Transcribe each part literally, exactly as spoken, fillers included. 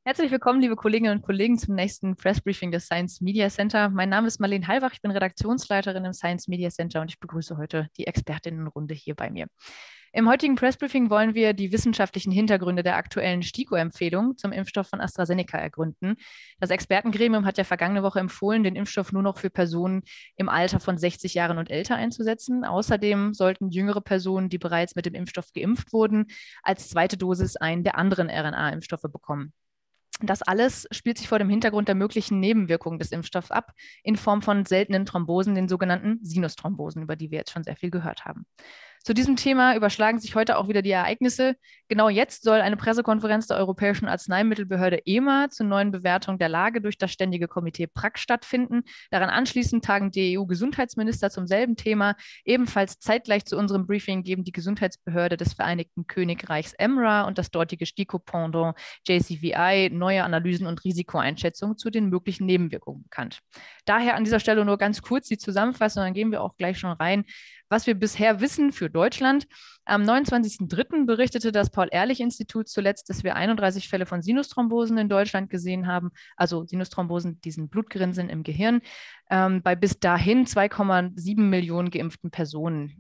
Herzlich willkommen, liebe Kolleginnen und Kollegen, zum nächsten Pressbriefing des Science Media Center. Mein Name ist Marlene Halbach, ich bin Redaktionsleiterin im Science Media Center und ich begrüße heute die Expertinnenrunde hier bei mir. Im heutigen Pressbriefing wollen wir die wissenschaftlichen Hintergründe der aktuellen STIKO-Empfehlung zum Impfstoff von AstraZeneca ergründen. Das Expertengremium hat ja vergangene Woche empfohlen, den Impfstoff nur noch für Personen im Alter von sechzig Jahren und älter einzusetzen. Außerdem sollten jüngere Personen, die bereits mit dem Impfstoff geimpft wurden, als zweite Dosis einen der anderen R N A-Impfstoffe bekommen. Das alles spielt sich vor dem Hintergrund der möglichen Nebenwirkungen des Impfstoffs ab, in Form von seltenen Thrombosen, den sogenannten Sinusthrombosen, über die wir jetzt schon sehr viel gehört haben. Zu diesem Thema überschlagen sich heute auch wieder die Ereignisse. Genau jetzt soll eine Pressekonferenz der Europäischen Arzneimittelbehörde E M A zur neuen Bewertung der Lage durch das Ständige Komitee P R A C stattfinden. Daran anschließend tagen die E U-Gesundheitsminister zum selben Thema. Ebenfalls zeitgleich zu unserem Briefing geben die Gesundheitsbehörde des Vereinigten Königreichs E M R A und das dortige STIKO-Pendant J C V I neue Analysen und Risikoeinschätzungen zu den möglichen Nebenwirkungen bekannt. Daher an dieser Stelle nur ganz kurz die Zusammenfassung, dann gehen wir auch gleich schon rein, was wir bisher wissen für Deutschland. Am neunundzwanzigsten dritten berichtete das Paul-Ehrlich-Institut zuletzt, dass wir einunddreißig Fälle von Sinusthrombosen in Deutschland gesehen haben, also Sinusthrombosen, diesen Blutgerinnseln im Gehirn, ähm, bei bis dahin zwei Komma sieben Millionen geimpften Personen.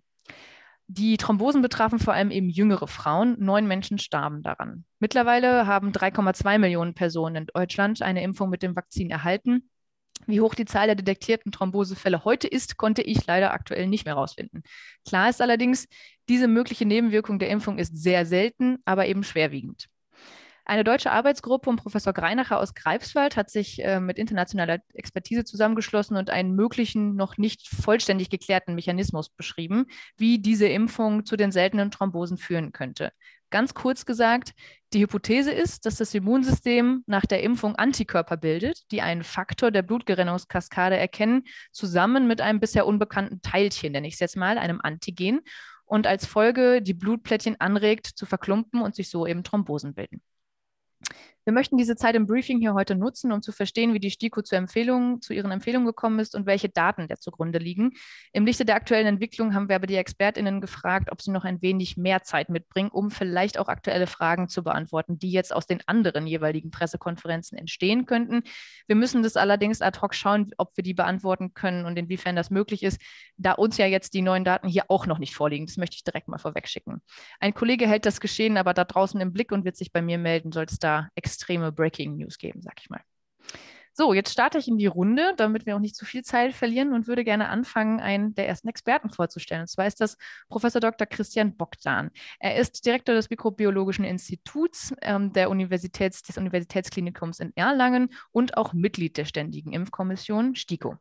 Die Thrombosen betrafen vor allem eben jüngere Frauen. Neun Menschen starben daran. Mittlerweile haben drei Komma zwei Millionen Personen in Deutschland eine Impfung mit dem Vakzin erhalten. Wie hoch die Zahl der detektierten Thrombosefälle heute ist, konnte ich leider aktuell nicht mehr herausfinden. Klar ist allerdings, diese mögliche Nebenwirkung der Impfung ist sehr selten, aber eben schwerwiegend. Eine deutsche Arbeitsgruppe um Professor Greinacher aus Greifswald hat sich äh, mit internationaler Expertise zusammengeschlossen und einen möglichen, noch nicht vollständig geklärten Mechanismus beschrieben, wie diese Impfung zu den seltenen Thrombosen führen könnte. Ganz kurz gesagt, die Hypothese ist, dass das Immunsystem nach der Impfung Antikörper bildet, die einen Faktor der Blutgerinnungskaskade erkennen, zusammen mit einem bisher unbekannten Teilchen, nenne ich es jetzt mal, einem Antigen, und als Folge die Blutplättchen anregt zu verklumpen und sich so eben Thrombosen bilden. Wir möchten diese Zeit im Briefing hier heute nutzen, um zu verstehen, wie die STIKO zu Empfehlungen, zu ihren Empfehlungen gekommen ist und welche Daten der zugrunde liegen. Im Lichte der aktuellen Entwicklung haben wir aber die ExpertInnen gefragt, ob sie noch ein wenig mehr Zeit mitbringen, um vielleicht auch aktuelle Fragen zu beantworten, die jetzt aus den anderen jeweiligen Pressekonferenzen entstehen könnten. Wir müssen das allerdings ad hoc schauen, ob wir die beantworten können und inwiefern das möglich ist, da uns ja jetzt die neuen Daten hier auch noch nicht vorliegen. Das möchte ich direkt mal vorweg schicken. Ein Kollege hält das Geschehen aber da draußen im Blick und wird sich bei mir melden, sollte es da extreme Breaking News geben, sag ich mal. So, jetzt starte ich in die Runde, damit wir auch nicht zu viel Zeit verlieren und würde gerne anfangen, einen der ersten Experten vorzustellen. Und zwar ist das Professor Doktor Christian Bogdan. Er ist Direktor des Mikrobiologischen Instituts ähm, der Universitäts, des Universitätsklinikums in Erlangen und auch Mitglied der Ständigen Impfkommission STIKO.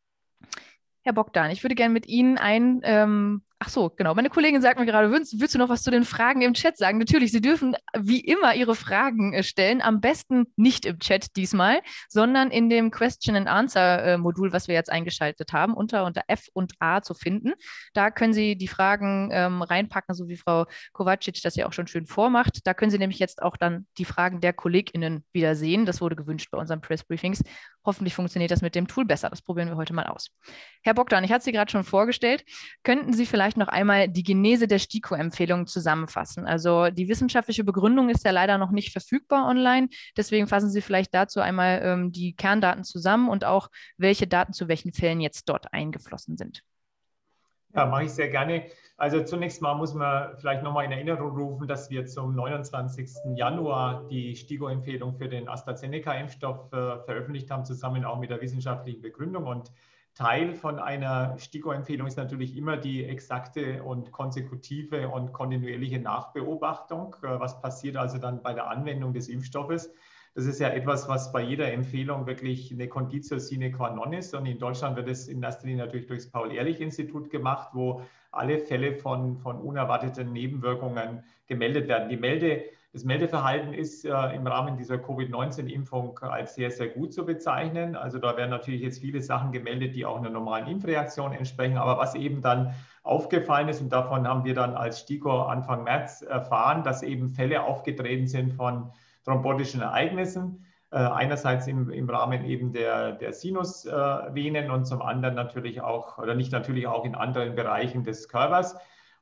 Herr Bogdan, ich würde gerne mit Ihnen ein, ähm, ach so, genau, meine Kollegin sagt mir gerade, würdest, würdest du noch was zu den Fragen im Chat sagen? Natürlich, Sie dürfen wie immer Ihre Fragen äh, stellen, am besten nicht im Chat diesmal, sondern in dem Question-and-Answer-Modul, was wir jetzt eingeschaltet haben, unter, unter F und A zu finden. Da können Sie die Fragen ähm, reinpacken, so wie Frau Kovacic das ja auch schon schön vormacht. Da können Sie nämlich jetzt auch dann die Fragen der KollegInnen wieder sehen. Das wurde gewünscht bei unseren Press-Briefings. Hoffentlich funktioniert das mit dem Tool besser. Das probieren wir heute mal aus. Herr Bogdan, ich hatte Sie gerade schon vorgestellt. Könnten Sie vielleicht noch einmal die Genese der STIKO-Empfehlungen zusammenfassen? Also die wissenschaftliche Begründung ist ja leider noch nicht verfügbar online. Deswegen fassen Sie vielleicht dazu einmal ähm, die Kerndaten zusammen und auch, welche Daten zu welchen Fällen jetzt dort eingeflossen sind. Ja, mache ich sehr gerne. Also zunächst mal muss man vielleicht nochmal in Erinnerung rufen, dass wir zum neunundzwanzigsten Januar die STIKO-Empfehlung für den AstraZeneca-Impfstoff äh, veröffentlicht haben, zusammen auch mit der wissenschaftlichen Begründung. Und Teil von einer STIKO-Empfehlung ist natürlich immer die exakte und konsekutive und kontinuierliche Nachbeobachtung. Äh, was passiert also dann bei der Anwendung des Impfstoffes? Das ist ja etwas, was bei jeder Empfehlung wirklich eine Conditio sine qua non ist. Und in Deutschland wird es in erster Linie natürlich durch das Paul-Ehrlich-Institut gemacht, wo alle Fälle von, von unerwarteten Nebenwirkungen gemeldet werden. Die Melde, das Meldeverhalten ist äh, im Rahmen dieser Covid neunzehn Impfung als sehr, sehr gut zu bezeichnen. Also da werden natürlich jetzt viele Sachen gemeldet, die auch einer normalen Impfreaktion entsprechen. Aber was eben dann aufgefallen ist, und davon haben wir dann als STIKO Anfang März erfahren, dass eben Fälle aufgetreten sind von thrombotischen Ereignissen, äh, einerseits im, im Rahmen eben der, der Sinusvenen äh, und zum anderen natürlich auch, oder nicht natürlich auch in anderen Bereichen des Körpers.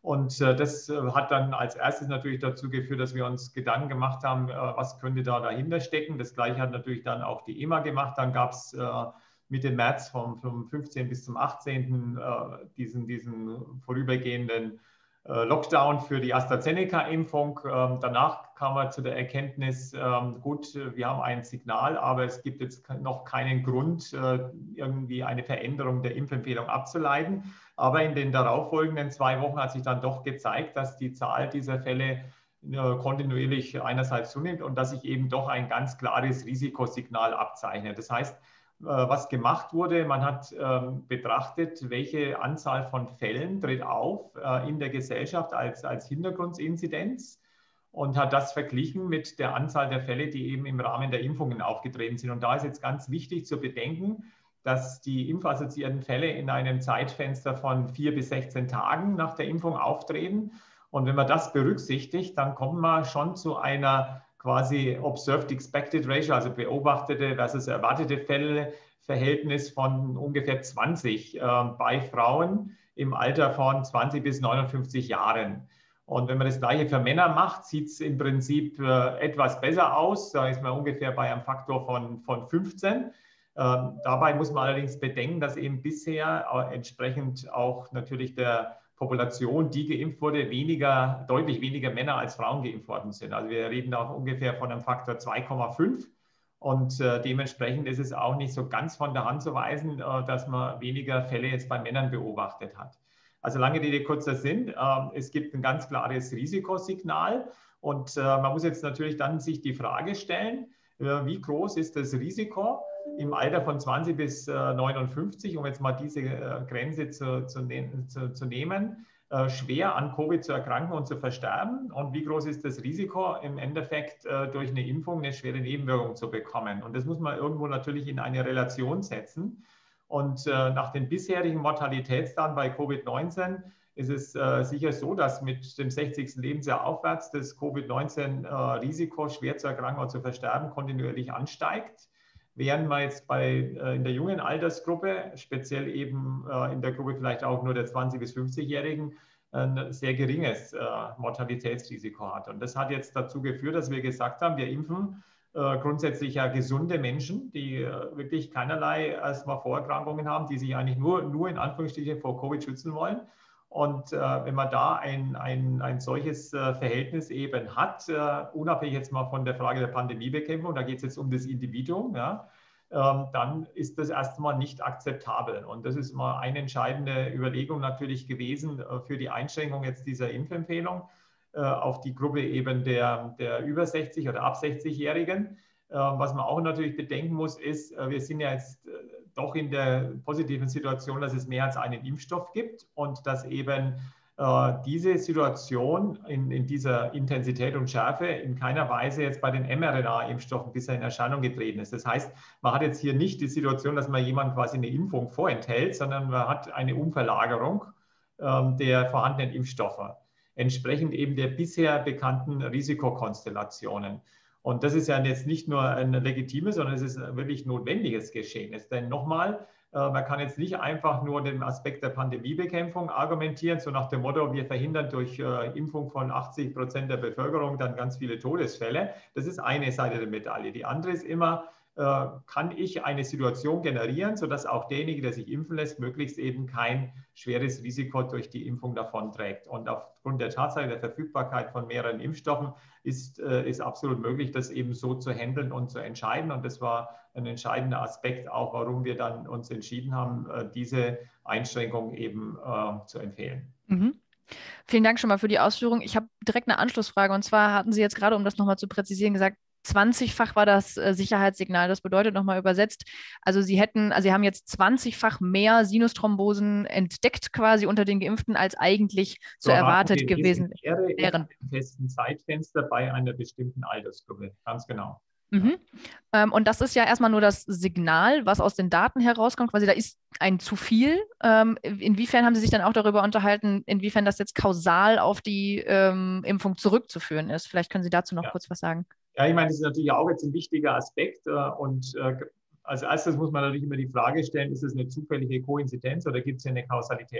Und das hat dann als erstes natürlich dazu geführt, dass wir uns Gedanken gemacht haben, was könnte da dahinter stecken. Das Gleiche hat natürlich dann auch die E M A gemacht. Dann gab es Mitte März vom, vom fünfzehnten bis zum achtzehnten diesen, diesen vorübergehenden Lockdown für die AstraZeneca-Impfung. Danach kam man zu der Erkenntnis, gut, wir haben ein Signal, aber es gibt jetzt noch keinen Grund, irgendwie eine Veränderung der Impfempfehlung abzuleiten. Aber in den darauffolgenden zwei Wochen hat sich dann doch gezeigt, dass die Zahl dieser Fälle kontinuierlich einerseits zunimmt und dass sich eben doch ein ganz klares Risikosignal abzeichnet. Das heißt, was gemacht wurde, man hat ähm, betrachtet, welche Anzahl von Fällen tritt auf äh, in der Gesellschaft als, als Hintergrundinzidenz und hat das verglichen mit der Anzahl der Fälle, die eben im Rahmen der Impfungen aufgetreten sind. Und da ist jetzt ganz wichtig zu bedenken, dass die impfassoziierten Fälle in einem Zeitfenster von vier bis sechzehn Tagen nach der Impfung auftreten. Und wenn man das berücksichtigt, dann kommt man schon zu einer quasi Observed Expected Ratio, also beobachtete versus erwartete Fälle, Verhältnis von ungefähr zwanzig äh, bei Frauen im Alter von zwanzig bis neunundfünfzig Jahren. Und wenn man das Gleiche für Männer macht, sieht es im Prinzip äh, etwas besser aus. Da ist man ungefähr bei einem Faktor von, von fünfzehn. Ähm, dabei muss man allerdings bedenken, dass eben bisher äh, entsprechend auch natürlich der Population, die geimpft wurde, weniger, deutlich weniger Männer als Frauen geimpft worden sind. Also wir reden auch ungefähr von einem Faktor zwei Komma fünf und äh, dementsprechend ist es auch nicht so ganz von der Hand zu weisen, äh, dass man weniger Fälle jetzt bei Männern beobachtet hat. Also lange Rede, kurzer Sinn, äh, es gibt ein ganz klares Risikosignal und äh, man muss jetzt natürlich dann sich die Frage stellen, äh, wie groß ist das Risiko im Alter von zwanzig bis neunundfünfzig, um jetzt mal diese äh, Grenze zu, zu, ne zu, zu nehmen, äh, schwer an Covid zu erkranken und zu versterben? Und wie groß ist das Risiko, im Endeffekt äh, durch eine Impfung eine schwere Nebenwirkung zu bekommen? Und das muss man irgendwo natürlich in eine Relation setzen. Und äh, nach den bisherigen Mortalitätsdaten bei Covid neunzehn ist es äh, sicher so, dass mit dem sechzigsten Lebensjahr aufwärts das Covid neunzehn Risiko, schwer zu erkranken oder zu versterben, kontinuierlich ansteigt. Während man jetzt bei, äh, in der jungen Altersgruppe, speziell eben äh, in der Gruppe vielleicht auch nur der zwanzig- bis fünfzigjährigen, ein sehr geringes äh, Mortalitätsrisiko hat. Und das hat jetzt dazu geführt, dass wir gesagt haben, wir impfen äh, grundsätzlich ja gesunde Menschen, die äh, wirklich keinerlei erstmal Vorerkrankungen haben, die sich eigentlich nur, nur in Anführungsstrichen vor Covid schützen wollen. Und äh, wenn man da ein, ein, ein solches äh, Verhältnis eben hat, äh, unabhängig jetzt mal von der Frage der Pandemiebekämpfung, da geht es jetzt um das Individuum, ja, ähm, dann ist das erstmal nicht akzeptabel. Und das ist mal eine entscheidende Überlegung natürlich gewesen äh, für die Einschränkung jetzt dieser Impfempfehlung äh, auf die Gruppe eben der, der über sechzig oder ab sechzig-Jährigen. Äh, was man auch natürlich bedenken muss, ist, äh, wir sind ja jetzt äh, doch in der positiven Situation, dass es mehr als einen Impfstoff gibt und dass eben äh, diese Situation in, in dieser Intensität und Schärfe in keiner Weise jetzt bei den mRNA-Impfstoffen bisher in Erscheinung getreten ist. Das heißt, man hat jetzt hier nicht die Situation, dass man jemandem quasi eine Impfung vorenthält, sondern man hat eine Umverlagerung äh, der vorhandenen Impfstoffe, entsprechend eben der bisher bekannten Risikokonstellationen. Und das ist ja jetzt nicht nur ein legitimes, sondern es ist ein wirklich notwendiges Geschehen. Denn nochmal, man kann jetzt nicht einfach nur den Aspekt der Pandemiebekämpfung argumentieren, so nach dem Motto, wir verhindern durch Impfung von achtzig Prozent der Bevölkerung dann ganz viele Todesfälle. Das ist eine Seite der Medaille. Die andere ist immer, kann ich eine Situation generieren, sodass auch derjenige, der sich impfen lässt, möglichst eben kein schweres Risiko durch die Impfung davonträgt. Und aufgrund der Tatsache der Verfügbarkeit von mehreren Impfstoffen ist, ist absolut möglich, das eben so zu handeln und zu entscheiden. Und das war ein entscheidender Aspekt auch, warum wir dann uns entschieden haben, diese Einschränkung eben äh, zu empfehlen. Mhm. Vielen Dank schon mal für die Ausführung. Ich habe direkt eine Anschlussfrage. Und zwar hatten Sie jetzt gerade, um das nochmal zu präzisieren, gesagt, zwanzigfach war das äh, Sicherheitssignal. Das bedeutet nochmal übersetzt, also Sie hätten, also Sie haben jetzt zwanzigfach mehr Sinusthrombosen entdeckt quasi unter den Geimpften, als eigentlich so, so erwartet gewesen wäre. In einem festen Zeitfenster bei einer bestimmten Altersgruppe, ganz genau. Mhm. Ähm, und das ist ja erstmal nur das Signal, was aus den Daten herauskommt. Quasi da ist ein zu viel. Ähm, inwiefern haben Sie sich dann auch darüber unterhalten, inwiefern das jetzt kausal auf die ähm, Impfung zurückzuführen ist? Vielleicht können Sie dazu noch ja. kurz was sagen. Ja, ich meine, das ist natürlich auch jetzt ein wichtiger Aspekt. Äh, und äh, als erstes muss man natürlich immer die Frage stellen, ist es eine zufällige Koinzidenz oder gibt es hier eine Kausalität?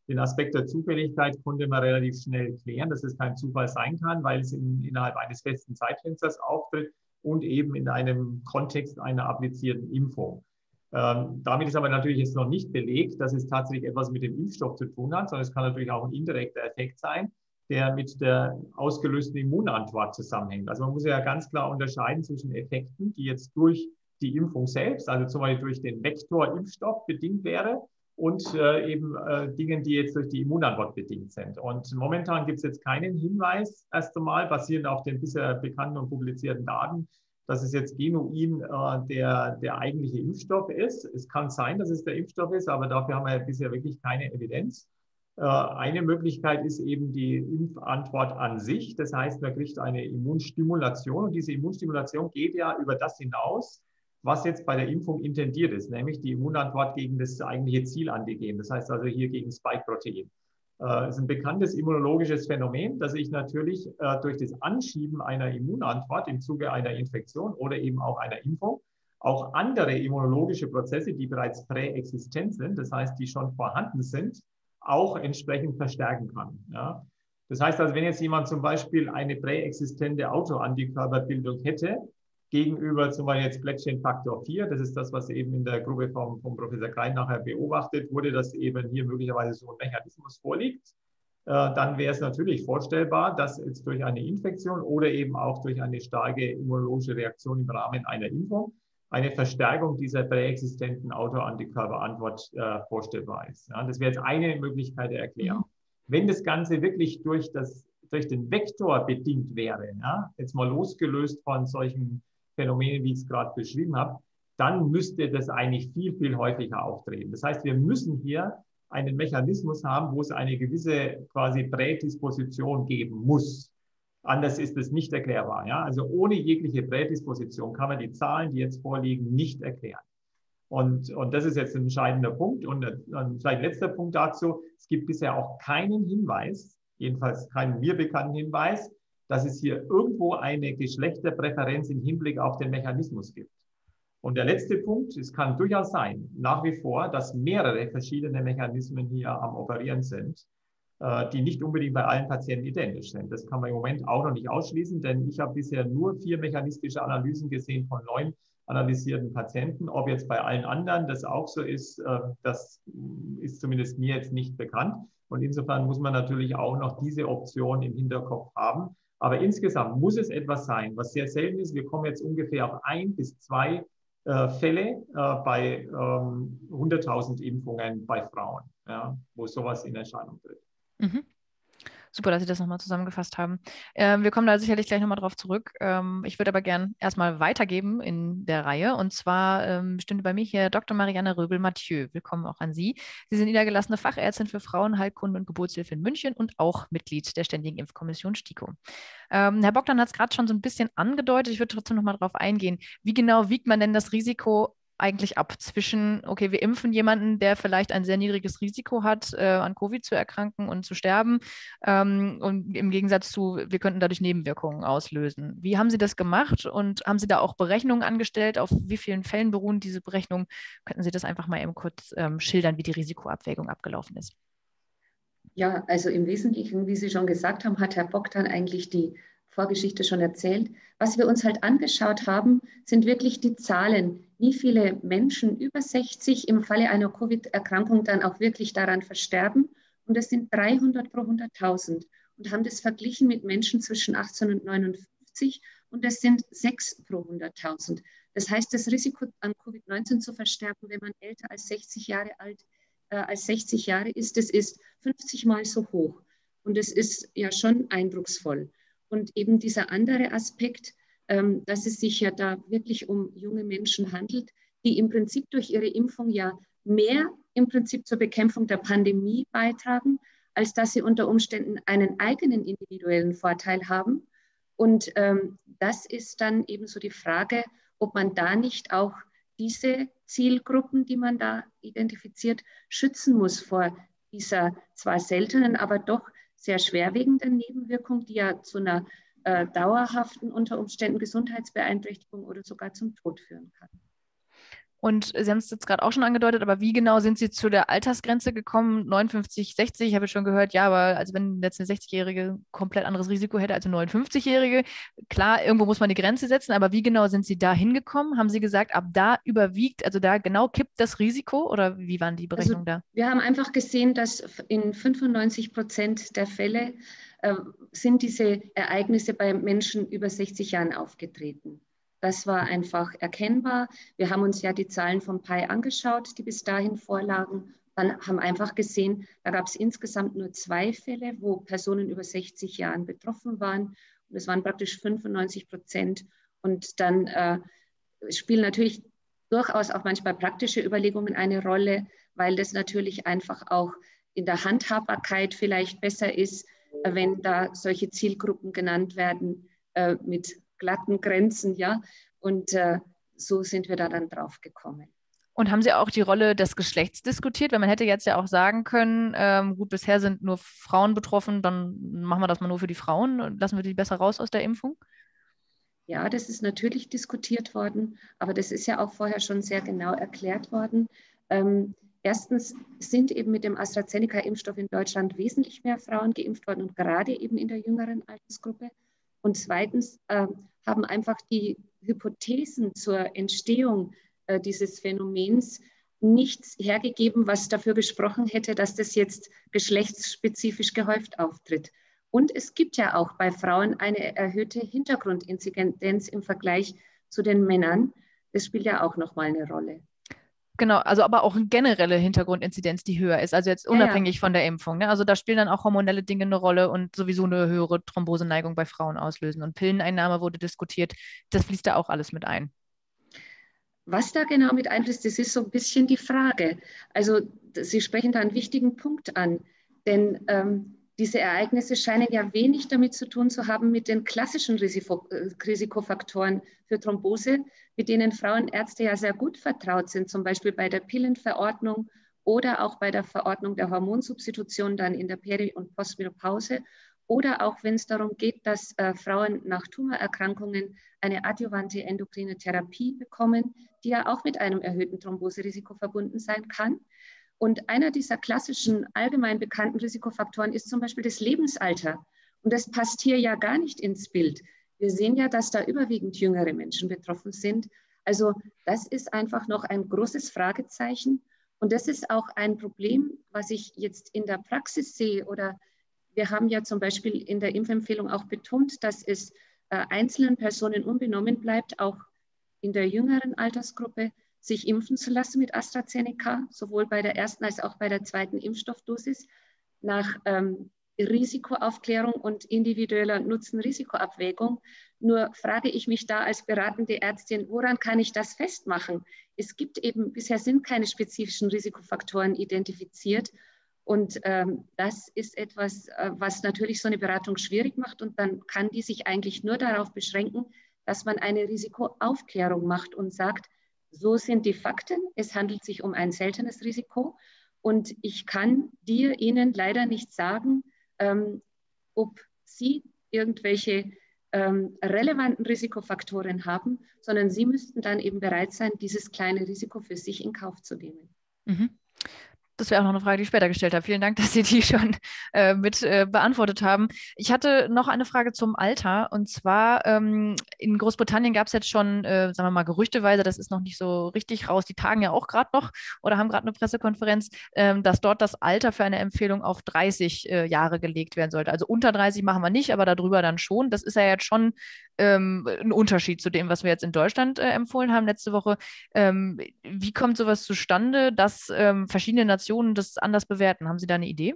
Den Aspekt der Zufälligkeit konnte man relativ schnell klären, dass es kein Zufall sein kann, weil es in, innerhalb eines festen Zeitfensters auftritt und eben in einem Kontext einer applizierten Impfung. Ähm, damit ist aber natürlich jetzt noch nicht belegt, dass es tatsächlich etwas mit dem Impfstoff zu tun hat, sondern es kann natürlich auch ein indirekter Effekt sein, der mit der ausgelösten Immunantwort zusammenhängt. Also man muss ja ganz klar unterscheiden zwischen Effekten, die jetzt durch die Impfung selbst, also zum Beispiel durch den Vektor-Impfstoff bedingt wäre, und äh, eben äh, Dingen, die jetzt durch die Immunantwort bedingt sind. Und momentan gibt es jetzt keinen Hinweis, erst einmal basierend auf den bisher bekannten und publizierten Daten, dass es jetzt genuin äh, der, der eigentliche Impfstoff ist. Es kann sein, dass es der Impfstoff ist, aber dafür haben wir ja bisher wirklich keine Evidenz. Äh, eine Möglichkeit ist eben die Impfantwort an sich. Das heißt, man kriegt eine Immunstimulation und diese Immunstimulation geht ja über das hinaus, was jetzt bei der Impfung intendiert ist, nämlich die Immunantwort gegen das eigentliche Zielantigen. Das heißt also hier gegen Spike-Protein. Das ist ein bekanntes immunologisches Phänomen, dass ich natürlich äh, durch das Anschieben einer Immunantwort im Zuge einer Infektion oder eben auch einer Impfung auch andere immunologische Prozesse, die bereits präexistent sind, das heißt, die schon vorhanden sind, auch entsprechend verstärken kann. Ja? Das heißt also, wenn jetzt jemand zum Beispiel eine präexistente Autoantikörperbildung hätte, gegenüber zum Beispiel jetzt Plättchenfaktor vier, das ist das, was eben in der Gruppe vom, vom Professor Klein nachher beobachtet wurde, dass eben hier möglicherweise so ein Mechanismus vorliegt, äh, dann wäre es natürlich vorstellbar, dass jetzt durch eine Infektion oder eben auch durch eine starke immunologische Reaktion im Rahmen einer Impfung eine Verstärkung dieser präexistenten Autoantikörperantwort äh, vorstellbar ist. Ja, das wäre jetzt eine Möglichkeit der Erklärung. Mhm. Wenn das Ganze wirklich durch, das, durch den Vektor bedingt wäre, ja, jetzt mal losgelöst von solchen Phänomene, wie ich es gerade beschrieben habe, dann müsste das eigentlich viel, viel häufiger auftreten. Das heißt, wir müssen hier einen Mechanismus haben, wo es eine gewisse quasi Prädisposition geben muss. Anders ist es nicht erklärbar. Ja? Also ohne jegliche Prädisposition kann man die Zahlen, die jetzt vorliegen, nicht erklären. Und, und das ist jetzt ein entscheidender Punkt. Und ein vielleicht letzter Punkt dazu. Es gibt bisher auch keinen Hinweis, jedenfalls keinen mir bekannten Hinweis, dass es hier irgendwo eine Geschlechterpräferenz im Hinblick auf den Mechanismus gibt. Und der letzte Punkt, es kann durchaus sein, nach wie vor, dass mehrere verschiedene Mechanismen hier am Operieren sind, die nicht unbedingt bei allen Patienten identisch sind. Das kann man im Moment auch noch nicht ausschließen, denn ich habe bisher nur vier mechanistische Analysen gesehen von neun analysierten Patienten. Ob jetzt bei allen anderen das auch so ist, das ist zumindest mir jetzt nicht bekannt. Und insofern muss man natürlich auch noch diese Option im Hinterkopf haben. Aber insgesamt muss es etwas sein, was sehr selten ist. Wir kommen jetzt ungefähr auf ein bis zwei äh, Fälle äh, bei ähm, hunderttausend Impfungen bei Frauen, ja, wo sowas in Erscheinung tritt. Mhm. Super, dass Sie das nochmal zusammengefasst haben. Ähm, wir kommen da sicherlich gleich nochmal drauf zurück. Ähm, ich würde aber gern erstmal weitergeben in der Reihe. Und zwar ähm, stünde bei mir hier Doktor Marianne Röbel-Mathieu. Willkommen auch an Sie. Sie sind niedergelassene Fachärztin für Frauenheilkunde und Geburtshilfe in München und auch Mitglied der Ständigen Impfkommission STIKO. Ähm, Herr Bogdan hat es gerade schon so ein bisschen angedeutet. Ich würde trotzdem nochmal drauf eingehen. Wie genau wiegt man denn das Risiko eigentlich ab zwischen, okay, wir impfen jemanden, der vielleicht ein sehr niedriges Risiko hat, äh, an Covid zu erkranken und zu sterben, ähm, und im Gegensatz zu, wir könnten dadurch Nebenwirkungen auslösen. Wie haben Sie das gemacht und haben Sie da auch Berechnungen angestellt? Auf wie vielen Fällen beruhen diese Berechnungen? Könnten Sie das einfach mal eben kurz ähm, schildern, wie die Risikoabwägung abgelaufen ist? Ja, also im Wesentlichen, wie Sie schon gesagt haben, hat Herr Bogdan eigentlich die Vorgeschichte schon erzählt. Was wir uns halt angeschaut haben, sind wirklich die Zahlen, wie viele Menschen über sechzig im Falle einer Covid-Erkrankung dann auch wirklich daran versterben. Und das sind dreihundert pro hunderttausend und haben das verglichen mit Menschen zwischen achtzehn und neunundfünfzig und das sind sechs pro hunderttausend. Das heißt, das Risiko an Covid neunzehn zu versterben, wenn man älter als sechzig Jahre alt äh, als sechzig Jahre ist, das ist fünfzig Mal so hoch. Und das ist ja schon eindrucksvoll. Und eben dieser andere Aspekt, ähm, dass es sich ja da wirklich um junge Menschen handelt, die im Prinzip durch ihre Impfung ja mehr im Prinzip zur Bekämpfung der Pandemie beitragen, als dass sie unter Umständen einen eigenen individuellen Vorteil haben. Und ähm, das ist dann eben so die Frage, ob man da nicht auch diese Zielgruppen, die man da identifiziert, schützen muss vor dieser zwar seltenen, aber doch sehr schwerwiegenden Nebenwirkung, die ja zu einer äh, dauerhaften, unter Umständen Gesundheitsbeeinträchtigung oder sogar zum Tod führen kann. Und Sie haben es jetzt gerade auch schon angedeutet, aber wie genau sind Sie zu der Altersgrenze gekommen? neunundfünfzig, sechzig, ich habe jetzt schon gehört, ja, aber also wenn jetzt eine sechzigjährige komplett anderes Risiko hätte als eine neunundfünfzigjährige, klar, irgendwo muss man die Grenze setzen, aber wie genau sind Sie da hingekommen? Haben Sie gesagt, ab da überwiegt, also da genau kippt das Risiko oder wie waren die Also Berechnungen da? wir haben einfach gesehen, dass in fünfundneunzig Prozent der Fälle äh, sind diese Ereignisse bei Menschen über sechzig Jahren aufgetreten. Das war einfach erkennbar. Wir haben uns ja die Zahlen vom P I angeschaut, die bis dahin vorlagen. Dann haben einfach gesehen, da gab es insgesamt nur zwei Fälle, wo Personen über sechzig Jahren betroffen waren. Und es waren praktisch fünfundneunzig Prozent. Und dann äh, spielen natürlich durchaus auch manchmal praktische Überlegungen eine Rolle, weil das natürlich einfach auch in der Handhabbarkeit vielleicht besser ist, wenn da solche Zielgruppen genannt werden äh, mit glatten Grenzen, ja. Und äh, so sind wir da dann drauf gekommen. Und haben Sie auch die Rolle des Geschlechts diskutiert? Weil man hätte jetzt ja auch sagen können, ähm, gut, bisher sind nur Frauen betroffen, dann machen wir das mal nur für die Frauen und lassen wir die besser raus aus der Impfung? Ja, das ist natürlich diskutiert worden, aber das ist ja auch vorher schon sehr genau erklärt worden. Ähm, erstens sind eben mit dem AstraZeneca-Impfstoff in Deutschland wesentlich mehr Frauen geimpft worden und gerade eben in der jüngeren Altersgruppe. Und zweitens äh, haben einfach die Hypothesen zur Entstehung äh, dieses Phänomens nichts hergegeben, was dafür gesprochen hätte, dass das jetzt geschlechtsspezifisch gehäuft auftritt. Und es gibt ja auch bei Frauen eine erhöhte Hintergrundinzidenz im Vergleich zu den Männern. Das spielt ja auch nochmal eine Rolle. Genau, also aber auch eine generelle Hintergrundinzidenz, die höher ist, also jetzt Ja, ja. unabhängig von der Impfung. Ne? Also da spielen dann auch hormonelle Dinge eine Rolle und sowieso eine höhere Thromboseneigung bei Frauen auslösen. Und Pilleneinnahme wurde diskutiert, das fließt da auch alles mit ein. Was da genau mit einfließt, das ist so ein bisschen die Frage. Also Sie sprechen da einen wichtigen Punkt an, denn ähm, diese Ereignisse scheinen ja wenig damit zu tun zu haben mit den klassischen Risiko, äh, Risikofaktoren für Thrombose, mit denen Frauenärzte ja sehr gut vertraut sind, zum Beispiel bei der Pillenverordnung oder auch bei der Verordnung der Hormonsubstitution dann in der Peri- und Postmenopause oder auch wenn es darum geht, dass äh, Frauen nach Tumorerkrankungen eine adjuvante endokrine Therapie bekommen, die ja auch mit einem erhöhten Thromboserisiko verbunden sein kann. Und einer dieser klassischen allgemein bekannten Risikofaktoren ist zum Beispiel das Lebensalter. Und das passt hier ja gar nicht ins Bild. Wir sehen ja, dass da überwiegend jüngere Menschen betroffen sind. Also das ist einfach noch ein großes Fragezeichen. Und das ist auch ein Problem, was ich jetzt in der Praxis sehe. Oder wir haben ja zum Beispiel in der Impfempfehlung auch betont, dass es äh, einzelnen Personen unbenommen bleibt, auch in der jüngeren Altersgruppe, sich impfen zu lassen mit AstraZeneca, sowohl bei der ersten als auch bei der zweiten Impfstoffdosis, nach ähm, Risikoaufklärung und individueller Nutzen-Risikoabwägung. Nur frage ich mich da als beratende Ärztin, woran kann ich das festmachen? Es gibt eben, bisher sind keine spezifischen Risikofaktoren identifiziert. Und ähm, das ist etwas, äh, was natürlich so eine Beratung schwierig macht. Und dann kann die sich eigentlich nur darauf beschränken, dass man eine Risikoaufklärung macht und sagt, so sind die Fakten, es handelt sich um ein seltenes Risiko und ich kann dir, Ihnen leider nicht sagen, ähm, ob Sie irgendwelche ähm, relevanten Risikofaktoren haben, sondern Sie müssten dann eben bereit sein, dieses kleine Risiko für sich in Kauf zu nehmen. Mhm. Das wäre auch noch eine Frage, die ich später gestellt habe. Vielen Dank, dass Sie die schon äh, mit äh, beantwortet haben. Ich hatte noch eine Frage zum Alter. Und zwar ähm, in Großbritannien gab es jetzt schon, äh, sagen wir mal, gerüchteweise, das ist noch nicht so richtig raus, die tagen ja auch gerade noch oder haben gerade eine Pressekonferenz, ähm, dass dort das Alter für eine Empfehlung auf dreißig äh, Jahre gelegt werden sollte. Also unter dreißig machen wir nicht, aber darüber dann schon. Das ist ja jetzt schon ähm, ein Unterschied zu dem, was wir jetzt in Deutschland äh, empfohlen haben letzte Woche. Ähm, wie kommt sowas zustande, dass ähm, verschiedene Nationen das anders bewerten? Haben Sie da eine Idee?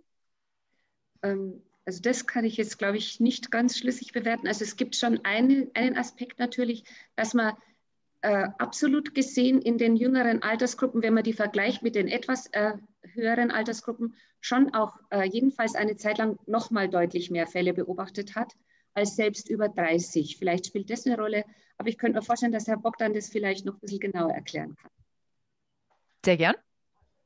Ähm, also das kann ich jetzt, glaube ich, nicht ganz schlüssig bewerten. Also es gibt schon eine, einen Aspekt natürlich, dass man äh, absolut gesehen in den jüngeren Altersgruppen, wenn man die vergleicht mit den etwas äh, höheren Altersgruppen, schon auch äh, jedenfalls eine Zeit lang noch mal deutlich mehr Fälle beobachtet hat, als selbst über dreißig. Vielleicht spielt das eine Rolle, aber ich könnte mir vorstellen, dass Herr Bogdan das vielleicht noch ein bisschen genauer erklären kann. Sehr gern.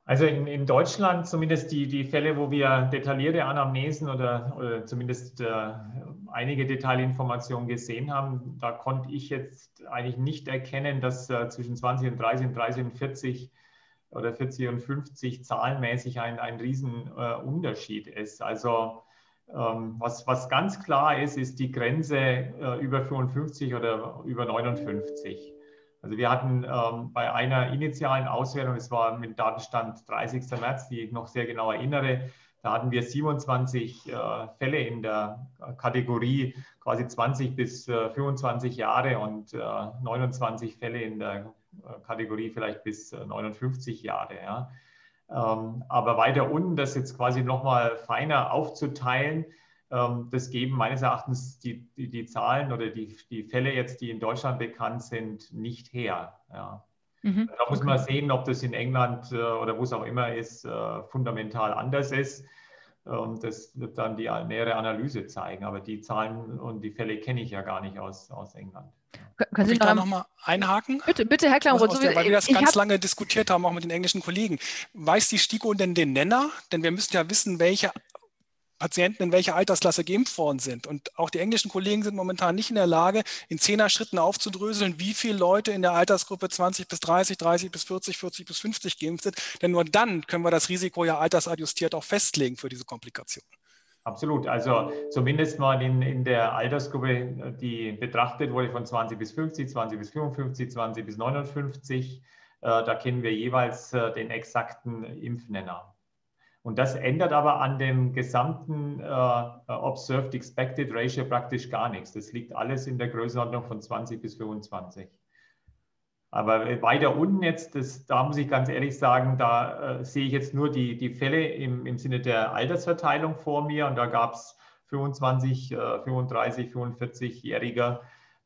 Also in, in Deutschland zumindest die, die Fälle, wo wir detaillierte Anamnesen oder, oder zumindest äh, einige Detailinformationen gesehen haben, da konnte ich jetzt eigentlich nicht erkennen, dass äh, zwischen zwanzig und dreißig und dreißig und vierzig oder vierzig und fünfzig zahlenmäßig ein, ein Riesenunterschied äh, ist. Also ähm, was, was ganz klar ist, ist die Grenze äh, über fünfundfünfzig oder über neunundfünfzig. Also wir hatten ähm, bei einer initialen Auswertung, das war mit Datenstand dreißigster März, die ich noch sehr genau erinnere, da hatten wir siebenundzwanzig äh, Fälle in der Kategorie quasi zwanzig bis äh, fünfundzwanzig Jahre und äh, neunundzwanzig Fälle in der Kategorie vielleicht bis äh, neunundfünfzig Jahre. Ja. Ähm, aber weiter unten, das jetzt quasi nochmal feiner aufzuteilen, das geben meines Erachtens die, die, die Zahlen oder die, die Fälle jetzt, die in Deutschland bekannt sind, nicht her. Ja. Mhm, da muss okay. man sehen, ob das in England oder wo es auch immer ist, fundamental anders ist. Das wird dann die nähere Analyse zeigen. Aber die Zahlen und die Fälle kenne ich ja gar nicht aus, aus England. Können Sie da nochmal einhaken? Bitte, bitte, Herr Klamroth. So, weil wir das ganz hab... lange diskutiert haben, auch mit den englischen Kollegen. Weiß die STIKO denn den Nenner? Denn wir müssen ja wissen, welche Patienten in welcher Altersklasse geimpft worden sind. Und auch die englischen Kollegen sind momentan nicht in der Lage, in Zehner-Schritten aufzudröseln, wie viele Leute in der Altersgruppe zwanzig bis dreißig, dreißig bis vierzig, vierzig bis fünfzig geimpft sind. Denn nur dann können wir das Risiko ja altersadjustiert auch festlegen für diese Komplikation. Absolut. Also zumindest mal in, in der Altersgruppe, die betrachtet wurde von zwanzig bis fünfzig, zwanzig bis fünfundfünfzig, zwanzig bis neunundfünfzig, äh, da kennen wir jeweils äh, den exakten Impfnenner. Und das ändert aber an dem gesamten äh, Observed Expected Ratio praktisch gar nichts. Das liegt alles in der Größenordnung von zwanzig bis fünfundzwanzig. Aber weiter unten jetzt, das, da muss ich ganz ehrlich sagen, da äh, sehe ich jetzt nur die, die Fälle im, im Sinne der Altersverteilung vor mir. Und da gab es fünfundzwanzig, äh, fünfunddreißig, fünfundvierzig-Jährige.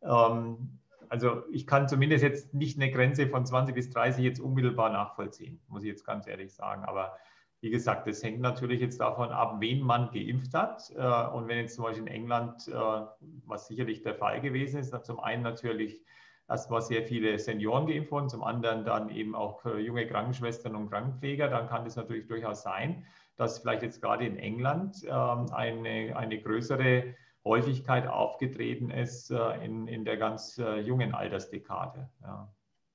Ähm, also ich kann zumindest jetzt nicht eine Grenze von zwanzig bis dreißig jetzt unmittelbar nachvollziehen, muss ich jetzt ganz ehrlich sagen. Aber wie gesagt, das hängt natürlich jetzt davon ab, wen man geimpft hat. Und wenn jetzt zum Beispiel in England, was sicherlich der Fall gewesen ist, zum einen natürlich erstmal sehr viele Senioren geimpft wurden, zum anderen dann eben auch junge Krankenschwestern und Krankenpfleger, dann kann es natürlich durchaus sein, dass vielleicht jetzt gerade in England eine, eine größere Häufigkeit aufgetreten ist in, in der ganz jungen Altersdekade. Ja.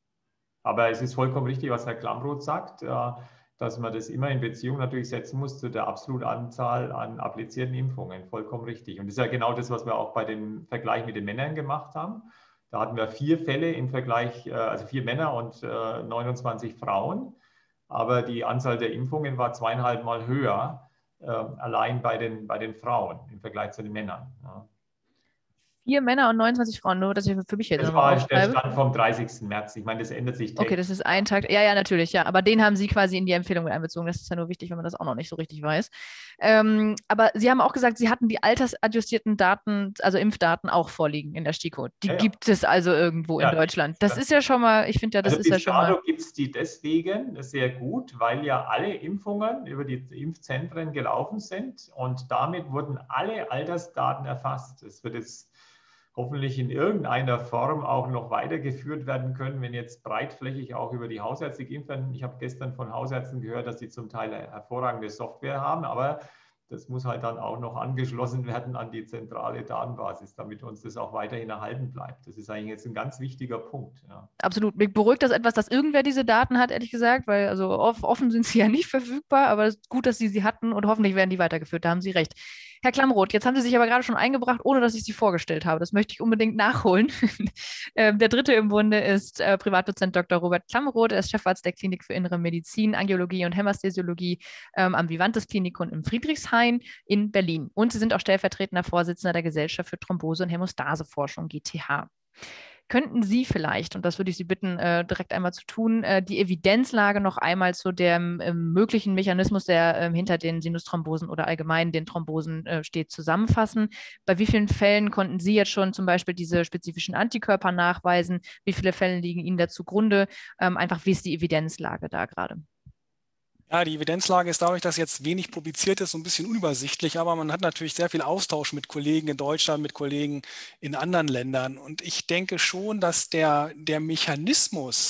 Aber es ist vollkommen richtig, was Herr Klamroth sagt, dass man das immer in Beziehung natürlich setzen muss zu der absoluten Anzahl an applizierten Impfungen. Vollkommen richtig. Und das ist ja genau das, was wir auch bei dem Vergleich mit den Männern gemacht haben. Da hatten wir vier Fälle im Vergleich, also vier Männer und neunundzwanzig Frauen. Aber die Anzahl der Impfungen war zweieinhalb Mal höher, allein bei den, bei den Frauen im Vergleich zu den Männern. Ja. Vier Männer und neunundzwanzig Frauen, nur dass ich für mich jetzt das nochmal aufschreibe. Das war der Stand vom dreißigsten März. Ich meine, das ändert sich täglich. Okay, das ist ein Tag. Ja, ja, natürlich, ja. Aber den haben Sie quasi in die Empfehlung mit einbezogen. Das ist ja nur wichtig, wenn man das auch noch nicht so richtig weiß. Ähm, aber Sie haben auch gesagt, Sie hatten die altersadjustierten Daten, also Impfdaten auch vorliegen in der STIKO. Die ja, ja. gibt es also irgendwo ja, in Deutschland. Das ja. ist ja schon mal, ich finde ja, das also ist ja schon mal... gibt es die deswegen sehr gut, weil ja alle Impfungen über die Impfzentren gelaufen sind und damit wurden alle Altersdaten erfasst. Es wird jetzt hoffentlich in irgendeiner Form auch noch weitergeführt werden können, wenn jetzt breitflächig auch über die Hausärzte geimpft werden. Ich habe gestern von Hausärzten gehört, dass sie zum Teil hervorragende Software haben, aber das muss halt dann auch noch angeschlossen werden an die zentrale Datenbasis, damit uns das auch weiterhin erhalten bleibt. Das ist eigentlich jetzt ein ganz wichtiger Punkt. Ja. Absolut. Mich beruhigt das etwas, dass irgendwer diese Daten hat, ehrlich gesagt, weil also offen sind sie ja nicht verfügbar, aber es ist gut, dass Sie sie hatten und hoffentlich werden die weitergeführt. Da haben Sie recht. Herr Klamroth, jetzt haben Sie sich aber gerade schon eingebracht, ohne dass ich Sie vorgestellt habe. Das möchte ich unbedingt nachholen. Der dritte im Bunde ist äh, Privatdozent Doktor Robert Klamroth. Er ist Chefarzt der Klinik für Innere Medizin, Angiologie und Hämosthesiologie ähm, am Vivantes Klinikum in Friedrichshain in Berlin. Und Sie sind auch stellvertretender Vorsitzender der Gesellschaft für Thrombose- und Hämostaseforschung, G T H. Könnten Sie vielleicht, und das würde ich Sie bitten, äh, direkt einmal zu tun, äh, die Evidenzlage noch einmal zu dem äh, möglichen Mechanismus, der äh, hinter den Sinusthrombosen oder allgemein den Thrombosen äh, steht, zusammenfassen? Bei wie vielen Fällen konnten Sie jetzt schon zum Beispiel diese spezifischen Antikörper nachweisen? Wie viele Fälle liegen Ihnen da zugrunde? Ähm, einfach, wie ist die Evidenzlage da gerade? Ja, die Evidenzlage ist dadurch, dass jetzt wenig publiziert ist, so ein bisschen unübersichtlich, aber man hat natürlich sehr viel Austausch mit Kollegen in Deutschland, mit Kollegen in anderen Ländern. Und ich denke schon, dass der, der Mechanismus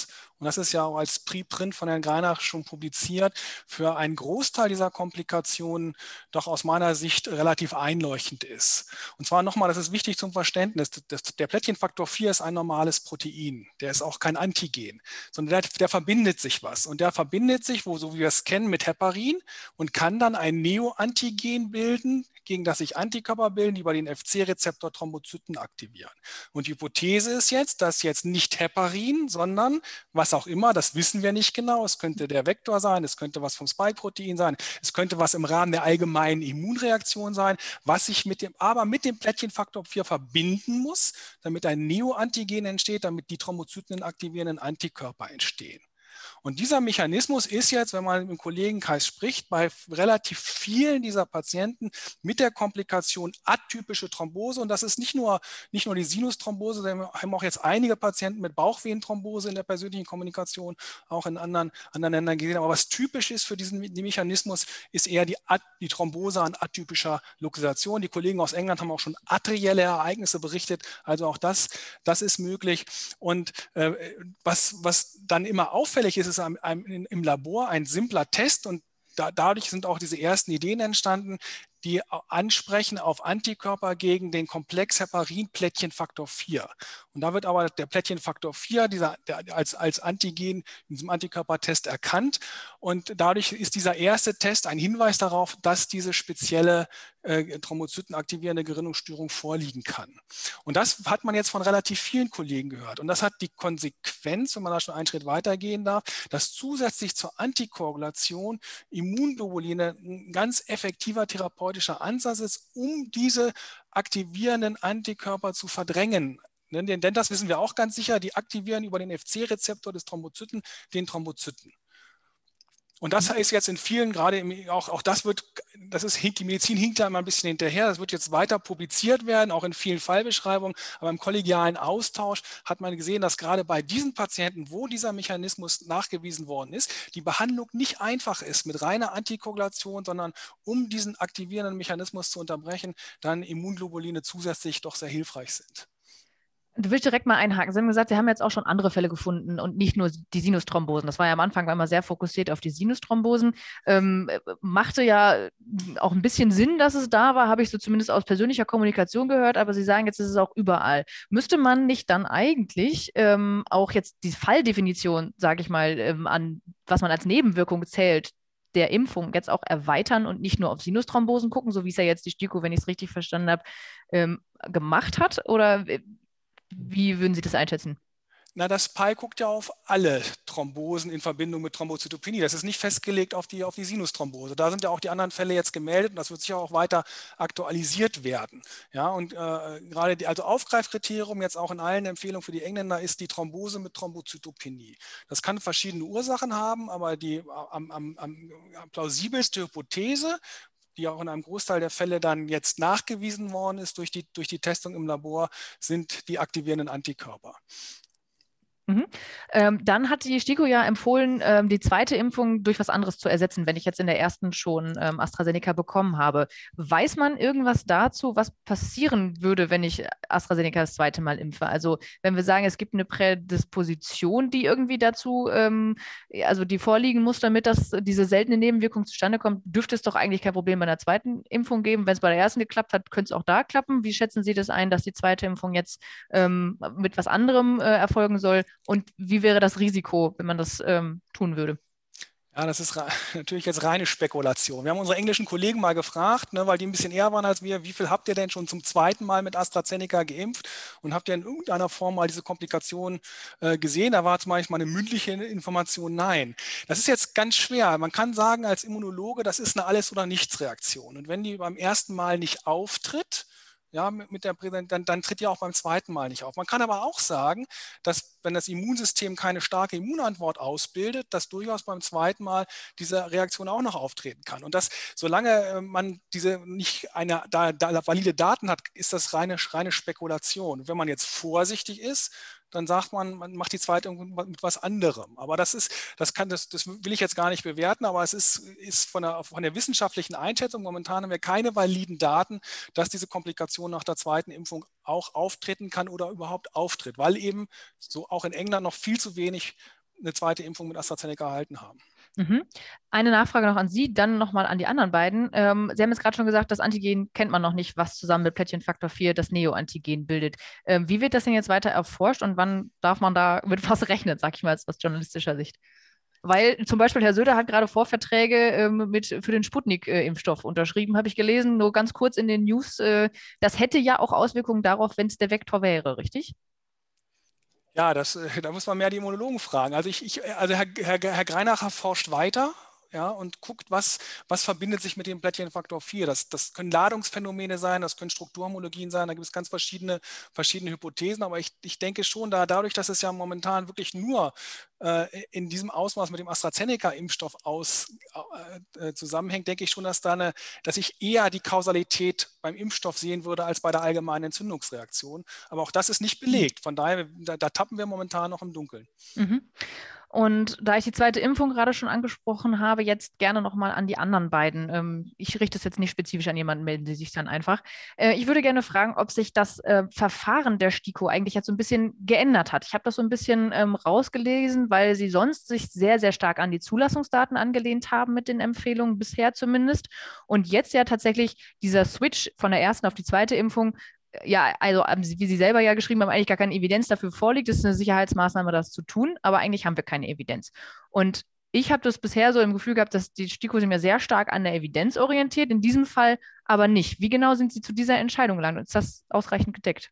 und das ist ja auch als Preprint von Herrn Greinach schon publiziert, für einen Großteil dieser Komplikationen doch aus meiner Sicht relativ einleuchtend ist. Und zwar nochmal, das ist wichtig zum Verständnis, das, der Plättchenfaktor vier ist ein normales Protein, der ist auch kein Antigen, sondern der, der verbindet sich was und der verbindet sich, wo, so wie wir es kennen, mit Heparin und kann dann ein Neoantigen bilden, gegen das sich Antikörper bilden, die bei den F C-Rezeptor Thrombozyten aktivieren. Und die Hypothese ist jetzt, dass jetzt nicht Heparin, sondern was auch immer, das wissen wir nicht genau, es könnte der Vektor sein, es könnte was vom Spike-Protein sein, es könnte was im Rahmen der allgemeinen Immunreaktion sein, was sich mit dem, aber mit dem Plättchenfaktor vier verbinden muss, damit ein Neoantigen entsteht, damit die Thrombozyten aktivierenden Antikörper entstehen. Und dieser Mechanismus ist jetzt, wenn man im Kollegenkreis spricht, bei relativ vielen dieser Patienten mit der Komplikation atypische Thrombose. Und das ist nicht nur, nicht nur die Sinusthrombose, sondern wir haben auch jetzt einige Patienten mit Bauchvenenthrombose in der persönlichen Kommunikation, auch in anderen, anderen Ländern gesehen. Aber was typisch ist für diesen den Mechanismus, ist eher die, die Thrombose an atypischer Lokalisation. Die Kollegen aus England haben auch schon arterielle Ereignisse berichtet. Also auch das, das ist möglich. Und äh, was, was dann immer auffällig ist, ist ein, ein, im Labor ein simpler Test und da, dadurch sind auch diese ersten Ideen entstanden, die ansprechen auf Antikörper gegen den Komplex Heparin-Plättchenfaktor vier. Und da wird aber der Plättchenfaktor vier dieser, der, als, als Antigen in diesem Antikörpertest erkannt. Und dadurch ist dieser erste Test ein Hinweis darauf, dass diese spezielle äh, thrombozytenaktivierende Gerinnungsstörung vorliegen kann. Und das hat man jetzt von relativ vielen Kollegen gehört. Und das hat die Konsequenz, wenn man da schon einen Schritt weitergehen darf, dass zusätzlich zur Antikoagulation Immunglobuline ein ganz effektiver Therapeut Ansatz ist, um diese aktivierenden Antikörper zu verdrängen. Denn, denn das wissen wir auch ganz sicher, die aktivieren über den F C-Rezeptor des Thrombozyten den Thrombozyten. Und das ist jetzt in vielen, gerade im, auch, auch das wird, das ist, die Medizin hinkt da immer ein bisschen hinterher, das wird jetzt weiter publiziert werden, auch in vielen Fallbeschreibungen, aber im kollegialen Austausch hat man gesehen, dass gerade bei diesen Patienten, wo dieser Mechanismus nachgewiesen worden ist, die Behandlung nicht einfach ist mit reiner Antikoagulation, sondern um diesen aktivierenden Mechanismus zu unterbrechen, dann Immunglobuline zusätzlich doch sehr hilfreich sind. Da will ich direkt mal einhaken. Sie haben gesagt, Sie haben jetzt auch schon andere Fälle gefunden und nicht nur die Sinusthrombosen. Das war ja am Anfang war immer sehr fokussiert auf die Sinusthrombosen. Ähm, machte ja auch ein bisschen Sinn, dass es da war, habe ich so zumindest aus persönlicher Kommunikation gehört, aber Sie sagen, jetzt ist es auch überall. Müsste man nicht dann eigentlich ähm, auch jetzt die Falldefinition, sage ich mal, ähm, an was man als Nebenwirkung zählt, der Impfung jetzt auch erweitern und nicht nur auf Sinusthrombosen gucken, so wie es ja jetzt die STIKO, wenn ich es richtig verstanden habe, ähm, gemacht hat? Oder wie würden Sie das einschätzen? Na, das P I guckt ja auf alle Thrombosen in Verbindung mit Thrombozytopenie. Das ist nicht festgelegt auf die, auf die Sinusthrombose. Da sind ja auch die anderen Fälle jetzt gemeldet und das wird sicher auch weiter aktualisiert werden. Ja, und äh, gerade die, also Aufgreifkriterium jetzt auch in allen Empfehlungen für die Engländer ist die Thrombose mit Thrombozytopenie. Das kann verschiedene Ursachen haben, aber die am, am, am plausibelste Hypothese, die auch in einem Großteil der Fälle dann jetzt nachgewiesen worden ist durch die, durch die Testung im Labor, sind die aktivierenden Antikörper. Mhm. Ähm, dann hat die STIKO ja empfohlen, ähm, die zweite Impfung durch was anderes zu ersetzen, wenn ich jetzt in der ersten schon ähm, AstraZeneca bekommen habe. Weiß man irgendwas dazu, was passieren würde, wenn ich AstraZeneca das zweite Mal impfe? Also wenn wir sagen, es gibt eine Prädisposition, die irgendwie dazu, ähm, also die vorliegen muss, damit das, diese seltene Nebenwirkung zustande kommt, dürfte es doch eigentlich kein Problem bei einer zweiten Impfung geben. Wenn es bei der ersten geklappt hat, könnte es auch da klappen. Wie schätzen Sie das ein, dass die zweite Impfung jetzt ähm, mit was anderem äh, erfolgen soll? Und wie wäre das Risiko, wenn man das ähm, tun würde? Ja, das ist natürlich jetzt reine Spekulation. Wir haben unsere englischen Kollegen mal gefragt, ne, weil die ein bisschen eher waren als wir, wie viel habt ihr denn schon zum zweiten Mal mit AstraZeneca geimpft und habt ihr in irgendeiner Form mal diese Komplikationen äh, gesehen? Da war zum Beispiel mal eine mündliche Information, nein. Das ist jetzt ganz schwer. Man kann sagen als Immunologe, das ist eine Alles- oder Nichts-Reaktion. Und wenn die beim ersten Mal nicht auftritt, ja, mit, mit der dann, dann tritt die auch beim zweiten Mal nicht auf. Man kann aber auch sagen, dass wenn das Immunsystem keine starke Immunantwort ausbildet, dass durchaus beim zweiten Mal diese Reaktion auch noch auftreten kann. Und dass, solange man diese nicht eine da, da valide Daten hat, ist das reine, reine Spekulation. Und wenn man jetzt vorsichtig ist, dann sagt man, man macht die zweite mit was anderem. Aber das ist, das kann, das, das will ich jetzt gar nicht bewerten, aber es ist, ist von, der, von der wissenschaftlichen Einschätzung, momentan haben wir keine validen Daten, dass diese Komplikation nach der zweiten Impfung auch auftreten kann oder überhaupt auftritt, weil eben so auch in England noch viel zu wenig eine zweite Impfung mit AstraZeneca erhalten haben. Mhm. Eine Nachfrage noch an Sie, dann nochmal an die anderen beiden. Ähm, Sie haben jetzt gerade schon gesagt, das Antigen kennt man noch nicht, was zusammen mit Plättchenfaktor vier das Neoantigen bildet. Ähm, wie wird das denn jetzt weiter erforscht und wann darf man da mit was rechnen, sag ich mal, aus journalistischer Sicht? Weil zum Beispiel Herr Söder hat gerade Vorverträge ähm, mit, für den Sputnik-Impfstoff unterschrieben, habe ich gelesen, nur ganz kurz in den News. Äh, das hätte ja auch Auswirkungen darauf, wenn es der Vektor wäre, richtig? Ja, das, da muss man mehr die Immunologen fragen. Also, ich, ich, also Herr, Herr, Herr Greinacher forscht weiter, ja, und guckt, was, was verbindet sich mit dem Plättchenfaktor vier. Das, das können Ladungsphänomene sein, das können Strukturhomologien sein, da gibt es ganz verschiedene, verschiedene Hypothesen, aber ich, ich denke schon, da, dadurch, dass es ja momentan wirklich nur äh, in diesem Ausmaß mit dem AstraZeneca-Impfstoff aus, äh, zusammenhängt, denke ich schon, dass, da eine, dass ich eher die Kausalität beim Impfstoff sehen würde als bei der allgemeinen Entzündungsreaktion. Aber auch das ist nicht belegt, von daher, da, da tappen wir momentan noch im Dunkeln. Mhm. Und da ich die zweite Impfung gerade schon angesprochen habe, jetzt gerne nochmal an die anderen beiden. Ähm, ich richte es jetzt nicht spezifisch an jemanden, melden Sie sich dann einfach. Äh, ich würde gerne fragen, ob sich das äh, Verfahren der STIKO eigentlich jetzt so ein bisschen geändert hat. Ich habe das so ein bisschen ähm, rausgelesen, weil Sie sonst sich sehr, sehr stark an die Zulassungsdaten angelehnt haben mit den Empfehlungen, bisher zumindest. Und jetzt ja tatsächlich dieser Switch von der ersten auf die zweite Impfung, ja, also wie Sie selber ja geschrieben haben, eigentlich gar keine Evidenz dafür vorliegt. Es ist eine Sicherheitsmaßnahme, das zu tun, aber eigentlich haben wir keine Evidenz. Und ich habe das bisher so im Gefühl gehabt, dass die STIKO sich ja sehr stark an der Evidenz orientiert, in diesem Fall aber nicht. Wie genau sind Sie zu dieser Entscheidung gelangt? Ist das ausreichend gedeckt?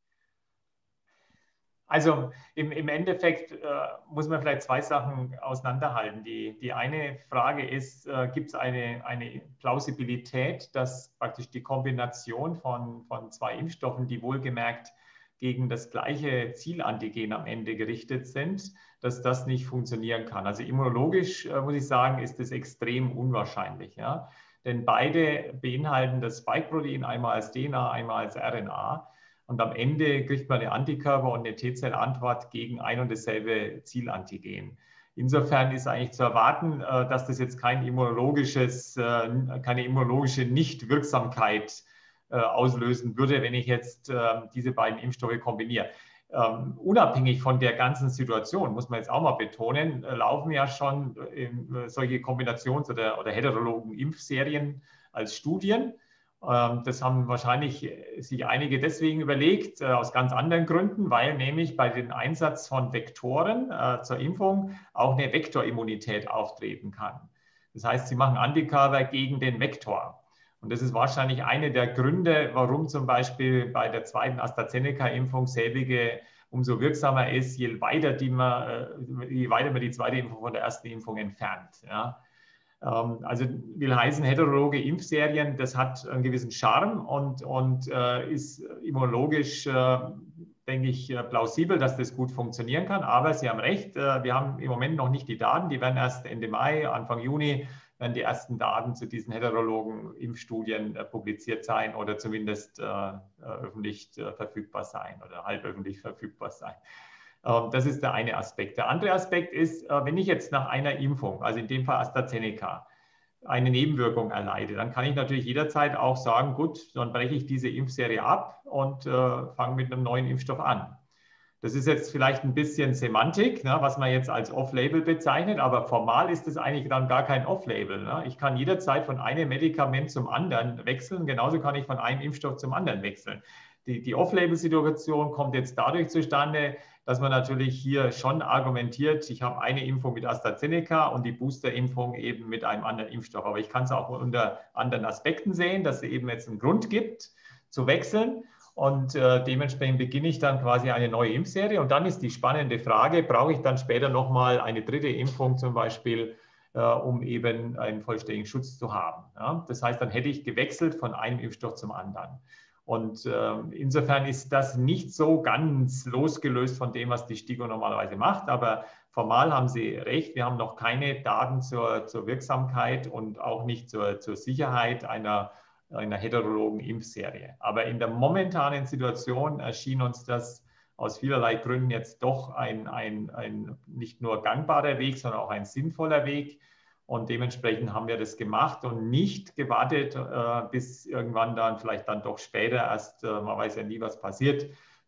Also im, im Endeffekt äh, muss man vielleicht zwei Sachen auseinanderhalten. Die, die eine Frage ist, äh, gibt es eine, eine Plausibilität, dass praktisch die Kombination von, von zwei Impfstoffen, die wohlgemerkt gegen das gleiche Zielantigen am Ende gerichtet sind, dass das nicht funktionieren kann. Also immunologisch, äh, muss ich sagen, ist das extrem unwahrscheinlich. Ja? Denn beide beinhalten das Spike-Protein, einmal als D N A, einmal als R N A. Und am Ende kriegt man eine Antikörper und eine T-Zellantwort gegen ein und dasselbe Zielantigen. Insofern ist eigentlich zu erwarten, dass das jetzt kein immunologisches, keine immunologische Nichtwirksamkeit auslösen würde, wenn ich jetzt diese beiden Impfstoffe kombiniere. Unabhängig von der ganzen Situation, muss man jetzt auch mal betonen, laufen ja schon solche Kombinations- oder, oder heterologen Impfserien als Studien. Das haben wahrscheinlich sich einige deswegen überlegt, aus ganz anderen Gründen, weil nämlich bei dem Einsatz von Vektoren äh, zur Impfung auch eine Vektorimmunität auftreten kann. Das heißt, sie machen Antikörper gegen den Vektor. Und das ist wahrscheinlich einer der Gründe, warum zum Beispiel bei der zweiten AstraZeneca-Impfung selbige umso wirksamer ist, je weiter, die man, je weiter man die zweite Impfung von der ersten Impfung entfernt. Ja. Also will heißen, heterologe Impfserien, das hat einen gewissen Charme und, und äh, ist immunologisch, äh, denke ich, plausibel, dass das gut funktionieren kann. Aber Sie haben recht, äh, wir haben im Moment noch nicht die Daten. Die werden erst Ende Mai, Anfang Juni, werden die ersten Daten zu diesen heterologen Impfstudien äh, publiziert sein oder zumindest äh, öffentlich äh, verfügbar sein oder halböffentlich verfügbar sein. Das ist der eine Aspekt. Der andere Aspekt ist, wenn ich jetzt nach einer Impfung, also in dem Fall AstraZeneca, eine Nebenwirkung erleide, dann kann ich natürlich jederzeit auch sagen, gut, dann breche ich diese Impfserie ab und äh, fange mit einem neuen Impfstoff an. Das ist jetzt vielleicht ein bisschen Semantik, ne, was man jetzt als Off-Label bezeichnet, aber formal ist es eigentlich dann gar kein Off-Label. Ne? Ich kann jederzeit von einem Medikament zum anderen wechseln, genauso kann ich von einem Impfstoff zum anderen wechseln. Die, die Off-Label-Situation kommt jetzt dadurch zustande, dass man natürlich hier schon argumentiert, ich habe eine Impfung mit AstraZeneca und die Booster-Impfung eben mit einem anderen Impfstoff. Aber ich kann es auch unter anderen Aspekten sehen, dass es eben jetzt einen Grund gibt, zu wechseln. Und äh, dementsprechend beginne ich dann quasi eine neue Impfserie. Und dann ist die spannende Frage, brauche ich dann später nochmal eine dritte Impfung zum Beispiel, äh, um eben einen vollständigen Schutz zu haben. Ja? Das heißt, dann hätte ich gewechselt von einem Impfstoff zum anderen. Und äh, insofern ist das nicht so ganz losgelöst von dem, was die STIKO normalerweise macht. Aber formal haben Sie recht, wir haben noch keine Daten zur, zur Wirksamkeit und auch nicht zur, zur Sicherheit einer, einer heterologen Impfserie. Aber in der momentanen Situation erschien uns das aus vielerlei Gründen jetzt doch ein, ein, ein nicht nur gangbarer Weg, sondern auch ein sinnvoller Weg. Und dementsprechend haben wir das gemacht und nicht gewartet, äh, bis irgendwann dann, vielleicht dann doch später erst, äh, man weiß ja nie, was passiert,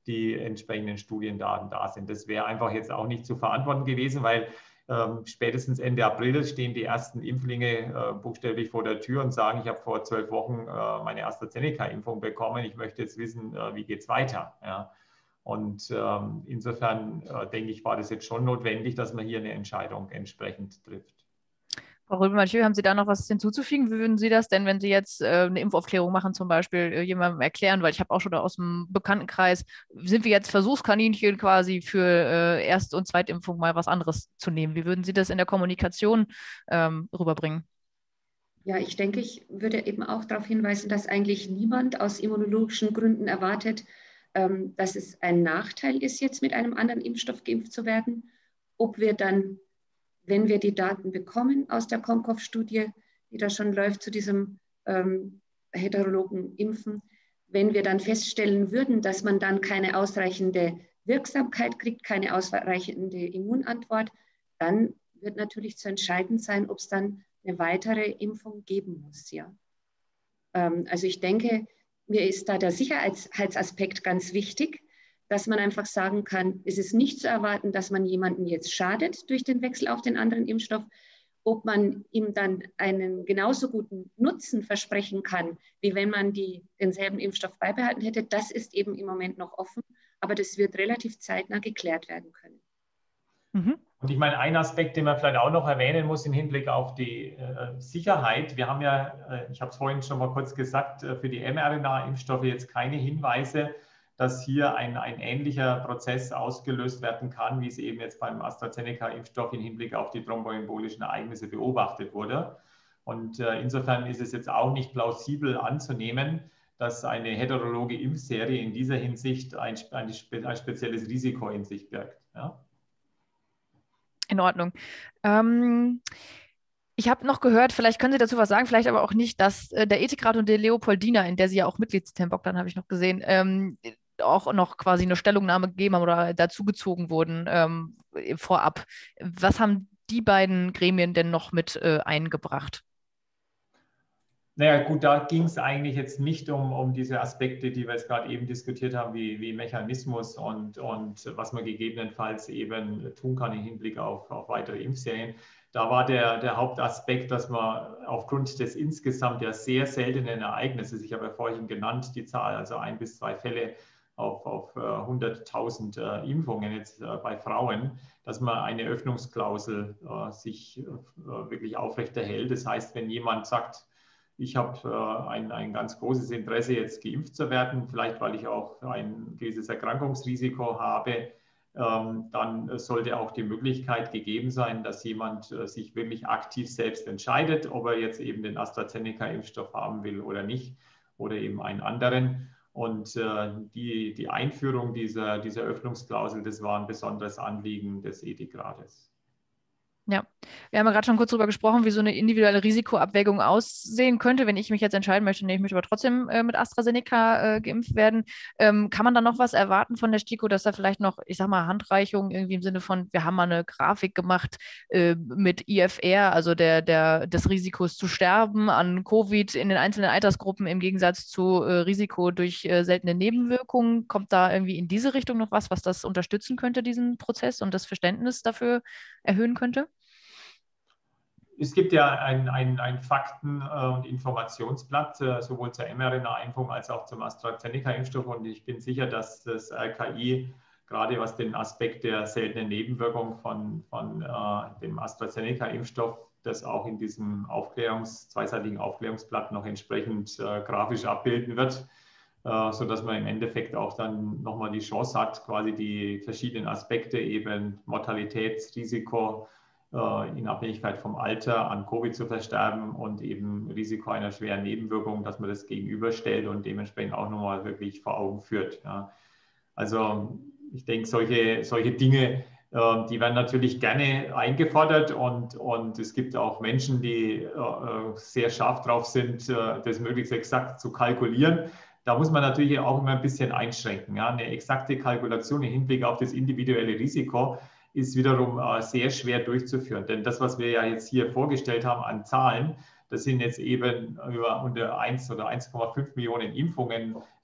die entsprechenden Studiendaten da sind. Das wäre einfach jetzt auch nicht zu verantworten gewesen, weil ähm, spätestens Ende April stehen die ersten Impflinge äh, buchstäblich vor der Tür und sagen, ich habe vor zwölf Wochen äh, meine AstraZeneca-Impfung bekommen, ich möchte jetzt wissen, äh, wie geht es weiter. Ja. Und ähm, insofern äh, denke ich, war das jetzt schon notwendig, dass man hier eine Entscheidung entsprechend trifft. Frau Röbel-Mathieu, haben Sie da noch was hinzuzufügen? Wie würden Sie das denn, wenn Sie jetzt äh, eine Impfaufklärung machen, zum Beispiel äh, jemandem erklären, weil ich habe auch schon aus dem Bekanntenkreis, sind wir jetzt Versuchskaninchen quasi für äh, Erst- und Zweitimpfung mal was anderes zu nehmen? Wie würden Sie das in der Kommunikation ähm, rüberbringen? Ja, ich denke, ich würde eben auch darauf hinweisen, dass eigentlich niemand aus immunologischen Gründen erwartet, ähm, dass es ein Nachteil ist, jetzt mit einem anderen Impfstoff geimpft zu werden. Ob wir dann, wenn wir die Daten bekommen aus der COMCOV-Studie, die da schon läuft zu diesem ähm, heterologen Impfen, wenn wir dann feststellen würden, dass man dann keine ausreichende Wirksamkeit kriegt, keine ausreichende Immunantwort, dann wird natürlich zu entscheiden sein, ob es dann eine weitere Impfung geben muss. Ja. Ähm, also ich denke, mir ist da der Sicherheitsaspekt ganz wichtig, dass man einfach sagen kann, es ist nicht zu erwarten, dass man jemanden jetzt schadet durch den Wechsel auf den anderen Impfstoff. Ob man ihm dann einen genauso guten Nutzen versprechen kann, wie wenn man die, denselben Impfstoff beibehalten hätte, das ist eben im Moment noch offen, aber das wird relativ zeitnah geklärt werden können. Mhm. Und ich meine, ein Aspekt, den man vielleicht auch noch erwähnen muss im Hinblick auf die äh, Sicherheit. Wir haben ja, äh, ich habe es vorhin schon mal kurz gesagt, äh, für die mRNA-Impfstoffe jetzt keine Hinweise, dass hier ein, ein ähnlicher Prozess ausgelöst werden kann, wie es eben jetzt beim AstraZeneca-Impfstoff im Hinblick auf die thromboembolischen Ereignisse beobachtet wurde. Und äh, insofern ist es jetzt auch nicht plausibel anzunehmen, dass eine heterologe Impfserie in dieser Hinsicht ein, ein, ein spezielles Risiko in sich birgt. Ja? In Ordnung. Ähm, ich habe noch gehört, vielleicht können Sie dazu was sagen, vielleicht aber auch nicht, dass äh, der Ethikrat und der Leopoldina, in der Sie ja auch Mitglied sind, Herr Bogdan, habe ich noch gesehen, ähm, auch noch quasi eine Stellungnahme gegeben haben oder dazugezogen wurden ähm, vorab. Was haben die beiden Gremien denn noch mit äh, eingebracht? Naja, gut, da ging es eigentlich jetzt nicht um, um diese Aspekte, die wir jetzt gerade eben diskutiert haben, wie, wie Mechanismus und, und was man gegebenenfalls eben tun kann im Hinblick auf, auf weitere Impfserien. Da war der, der Hauptaspekt, dass man aufgrund des insgesamt ja sehr seltenen Ereignisses, ich habe ja vorhin genannt, die Zahl, also ein bis zwei Fälle auf, auf hunderttausend äh, Impfungen jetzt äh, bei Frauen, dass man eine Öffnungsklausel äh, sich äh, wirklich aufrechterhält. Das heißt, wenn jemand sagt, ich habe äh, ein, ein ganz großes Interesse, jetzt geimpft zu werden, vielleicht weil ich auch ein gewisses Erkrankungsrisiko habe, ähm, dann sollte auch die Möglichkeit gegeben sein, dass jemand äh, sich wirklich aktiv selbst entscheidet, ob er jetzt eben den AstraZeneca-Impfstoff haben will oder nicht oder eben einen anderen. Und äh, die, die Einführung dieser, dieser Öffnungsklausel, das war ein besonderes Anliegen des Ethikrates. Ja, wir haben ja gerade schon kurz darüber gesprochen, wie so eine individuelle Risikoabwägung aussehen könnte, wenn ich mich jetzt entscheiden möchte, nee, ich möchte aber trotzdem äh, mit AstraZeneca äh, geimpft werden. Ähm, kann man da noch was erwarten von der STIKO, dass da vielleicht noch, ich sag mal, Handreichungen irgendwie im Sinne von, wir haben mal eine Grafik gemacht äh, mit I F R, also der, der, des Risikos zu sterben an Covid in den einzelnen Altersgruppen im Gegensatz zu äh, Risiko durch äh, seltene Nebenwirkungen. Kommt da irgendwie in diese Richtung noch was, was das unterstützen könnte, diesen Prozess und das Verständnis dafür erhöhen könnte? Es gibt ja ein, ein, ein Fakten- und Informationsblatt, sowohl zur mRNA-Impfung als auch zum AstraZeneca-Impfstoff. Und ich bin sicher, dass das R K I, gerade was den Aspekt der seltenen Nebenwirkung von, von äh, dem AstraZeneca-Impfstoff, das auch in diesem Aufklärungs-, zweiseitigen Aufklärungsblatt noch entsprechend äh, grafisch abbilden wird, äh, sodass man im Endeffekt auch dann nochmal die Chance hat, quasi die verschiedenen Aspekte, eben Mortalitätsrisiko, in Abhängigkeit vom Alter an Covid zu versterben und eben Risiko einer schweren Nebenwirkung, dass man das gegenüberstellt und dementsprechend auch nochmal wirklich vor Augen führt. Ja. Also ich denke, solche, solche Dinge, äh, die werden natürlich gerne eingefordert und, und es gibt auch Menschen, die äh, sehr scharf drauf sind, äh, das möglichst exakt zu kalkulieren. Da muss man natürlich auch immer ein bisschen einschränken. Ja. Eine exakte Kalkulation im Hinblick auf das individuelle Risiko ist wiederum äh, sehr schwer durchzuführen. Denn das, was wir ja jetzt hier vorgestellt haben an Zahlen, das sind jetzt eben über unter eins oder eins Komma fünf Millionen Impfungen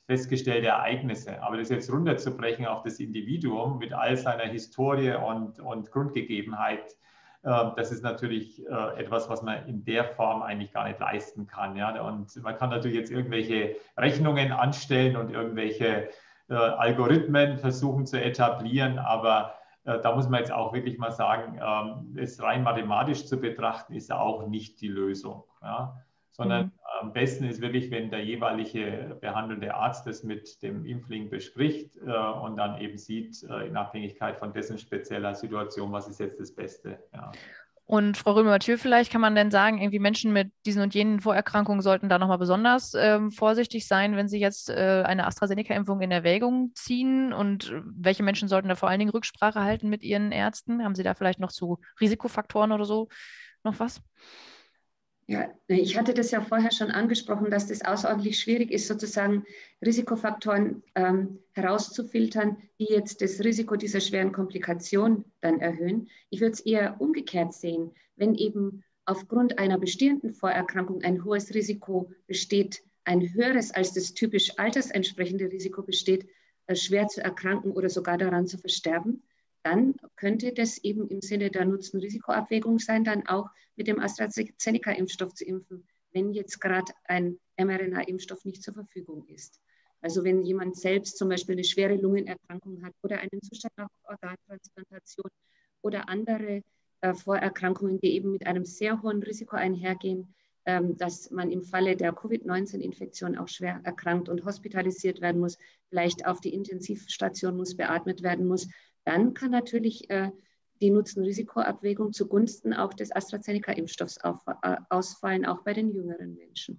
festgestellte Ereignisse. Aber das jetzt runterzubrechen auf das Individuum mit all seiner Historie und, und Grundgegebenheit, äh, das ist natürlich äh, etwas, was man in der Form eigentlich gar nicht leisten kann. Ja? Und man kann natürlich jetzt irgendwelche Rechnungen anstellen und irgendwelche äh, Algorithmen versuchen zu etablieren, aber äh, da muss man jetzt auch wirklich mal sagen, ähm, es rein mathematisch zu betrachten, ist auch nicht die Lösung. Ja? Sondern mhm. am besten ist wirklich, wenn der jeweilige behandelnde Arzt das mit dem Impfling bespricht äh, und dann eben sieht, äh, in Abhängigkeit von dessen spezieller Situation, was ist jetzt das Beste. Ja. Und Frau Römer-Mathieu, vielleicht kann man denn sagen, irgendwie Menschen mit diesen und jenen Vorerkrankungen sollten da nochmal besonders ähm, vorsichtig sein, wenn sie jetzt äh, eine AstraZeneca-Impfung in Erwägung ziehen. Und welche Menschen sollten da vor allen Dingen Rücksprache halten mit ihren Ärzten? Haben Sie da vielleicht noch zu Risikofaktoren oder so noch was? Ja, ich hatte das ja vorher schon angesprochen, dass das außerordentlich schwierig ist, sozusagen Risikofaktoren ähm, herauszufiltern, die jetzt das Risiko dieser schweren Komplikation dann erhöhen. Ich würde es eher umgekehrt sehen, wenn eben aufgrund einer bestehenden Vorerkrankung ein hohes Risiko besteht, ein höheres als das typisch altersentsprechende Risiko besteht, äh, schwer zu erkranken oder sogar daran zu versterben, dann könnte das eben im Sinne der Nutzen-Risiko-Abwägung sein, dann auch mit dem AstraZeneca-Impfstoff zu impfen, wenn jetzt gerade ein mRNA-Impfstoff nicht zur Verfügung ist. Also wenn jemand selbst zum Beispiel eine schwere Lungenerkrankung hat oder einen Zustand nach Organtransplantation oder andere äh, Vorerkrankungen, die eben mit einem sehr hohen Risiko einhergehen, ähm, dass man im Falle der Covid neunzehn Infektion auch schwer erkrankt und hospitalisiert werden muss, vielleicht auf die Intensivstation muss, beatmet werden muss, dann kann natürlich äh, die Nutzen-Risiko-Abwägung zugunsten auch des AstraZeneca-Impfstoffs auf, äh, ausfallen, auch bei den jüngeren Menschen.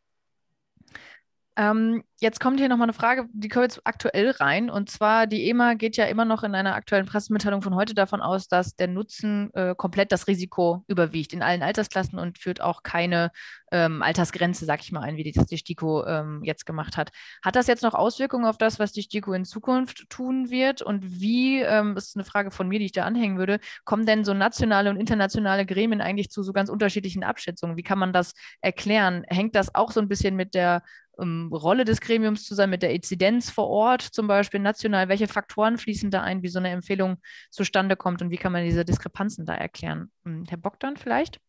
Ähm, jetzt kommt hier nochmal eine Frage, die kommt jetzt aktuell rein. Und zwar, die E M A geht ja immer noch in einer aktuellen Pressemitteilung von heute davon aus, dass der Nutzen äh, komplett das Risiko überwiegt in allen Altersklassen und führt auch keine ähm, Altersgrenze, sag ich mal, ein, wie das die STIKO ähm, jetzt gemacht hat. Hat das jetzt noch Auswirkungen auf das, was die STIKO in Zukunft tun wird? Und wie, ähm, das ist eine Frage von mir, die ich da anhängen würde, kommen denn so nationale und internationale Gremien eigentlich zu so ganz unterschiedlichen Abschätzungen? Wie kann man das erklären? Hängt das auch so ein bisschen mit der Um, Rolle des Gremiums zusammen, mit der Inzidenz vor Ort, zum Beispiel national? Welche Faktoren fließen da ein, wie so eine Empfehlung zustande kommt und wie kann man diese Diskrepanzen da erklären? Herr Bogdan vielleicht?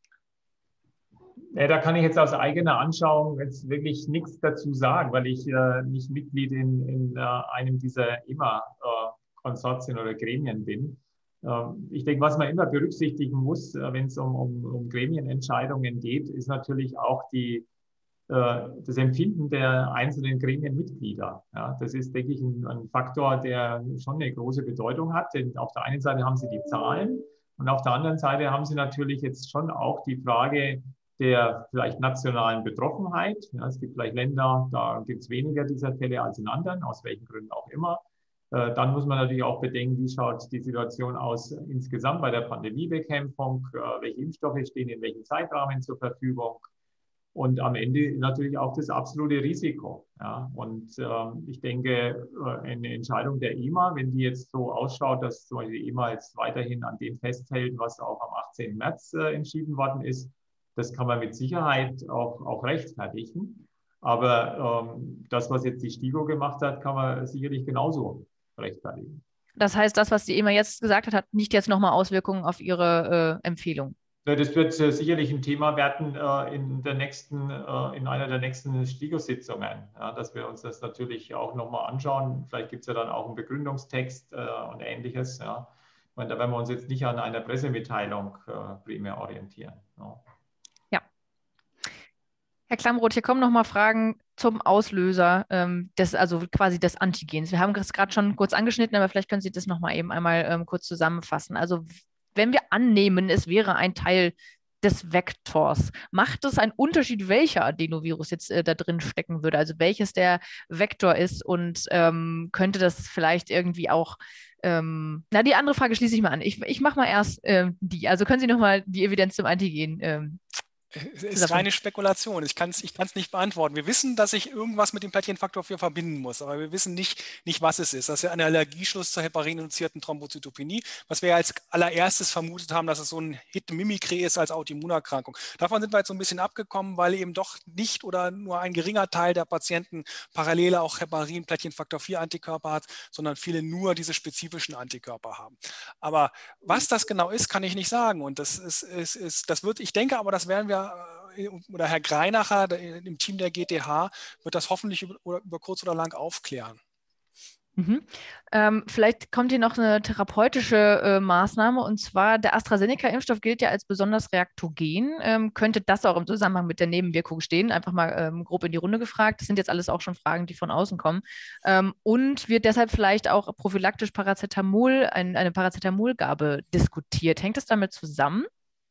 Ja, da kann ich jetzt aus eigener Anschauung jetzt wirklich nichts dazu sagen, weil ich äh, nicht Mitglied in, in äh, einem dieser E M A-Konsortien äh, oder Gremien bin. Ähm, ich denke, was man immer berücksichtigen muss, äh, wenn es um, um, um Gremienentscheidungen geht, ist natürlich auch die das Empfinden der einzelnen Gremienmitglieder. Ja, das ist, denke ich, ein, ein Faktor, der schon eine große Bedeutung hat. Denn auf der einen Seite haben Sie die Zahlen und auf der anderen Seite haben Sie natürlich jetzt schon auch die Frage der vielleicht nationalen Betroffenheit. Ja, es gibt vielleicht Länder, da gibt es weniger dieser Fälle als in anderen, aus welchen Gründen auch immer. Äh, dann muss man natürlich auch bedenken, wie schaut die Situation aus insgesamt bei der Pandemiebekämpfung, äh, welche Impfstoffe stehen in welchem Zeitrahmen zur Verfügung. Und am Ende natürlich auch das absolute Risiko. Ja. Und ähm, ich denke, eine Entscheidung der E M A, wenn die jetzt so ausschaut, dass zum Beispiel die E M A jetzt weiterhin an dem festhält, was auch am achtzehnten März äh, entschieden worden ist, das kann man mit Sicherheit auch, auch rechtfertigen. Aber ähm, das, was jetzt die STIKO gemacht hat, kann man sicherlich genauso rechtfertigen. Das heißt, das, was die E M A jetzt gesagt hat, hat nicht jetzt nochmal Auswirkungen auf Ihre äh, Empfehlung? Das wird äh, sicherlich ein Thema werden äh, in, der nächsten, äh, in einer der nächsten STIKO-Sitzungen, ja, dass wir uns das natürlich auch nochmal anschauen. Vielleicht gibt es ja dann auch einen Begründungstext äh, und Ähnliches. Ja. Ich meine, da werden wir uns jetzt nicht an einer Pressemitteilung äh, primär orientieren. Ja. Ja. Herr Klamroth, hier kommen nochmal Fragen zum Auslöser, ähm, des, also quasi des Antigens. Wir haben das gerade schon kurz angeschnitten, aber vielleicht können Sie das nochmal eben einmal ähm, kurz zusammenfassen. Also wenn wir annehmen, es wäre ein Teil des Vektors, macht es einen Unterschied, welcher Adenovirus jetzt äh, da drin stecken würde, also welches der Vektor ist und ähm, könnte das vielleicht irgendwie auch, ähm, na, die andere Frage schließe ich mal an. Ich, ich mache mal erst ähm, die, also können Sie nochmal die Evidenz zum Antigen ähm, Es ist reine Spekulation. Ich kann es ich kann's nicht beantworten. Wir wissen, dass ich irgendwas mit dem Plättchenfaktor vier verbinden muss, aber wir wissen nicht, nicht was es ist. Das ist ja ein Allergieschluss zur heparin-induzierten Thrombozytopenie, was wir als allererstes vermutet haben, dass es so ein Hit-Mimikry ist als Autoimmunerkrankung. Davon sind wir jetzt so ein bisschen abgekommen, weil eben doch nicht oder nur ein geringer Teil der Patienten parallel auch Heparin-Plättchenfaktor vier Antikörper hat, sondern viele nur diese spezifischen Antikörper haben. Aber was das genau ist, kann ich nicht sagen. Und das ist, ist, ist das wird, ich denke aber, das werden wir oder Herr Greinacher im Team der G T H wird das hoffentlich über, über kurz oder lang aufklären. Mhm. Ähm, vielleicht kommt hier noch eine therapeutische äh, Maßnahme, und zwar der AstraZeneca-Impfstoff gilt ja als besonders reaktogen. Ähm, könnte das auch im Zusammenhang mit der Nebenwirkung stehen? Einfach mal ähm, grob in die Runde gefragt. Das sind jetzt alles auch schon Fragen, die von außen kommen. Ähm, und wird deshalb vielleicht auch prophylaktisch Paracetamol, ein, eine Paracetamolgabe diskutiert? Hängt das damit zusammen?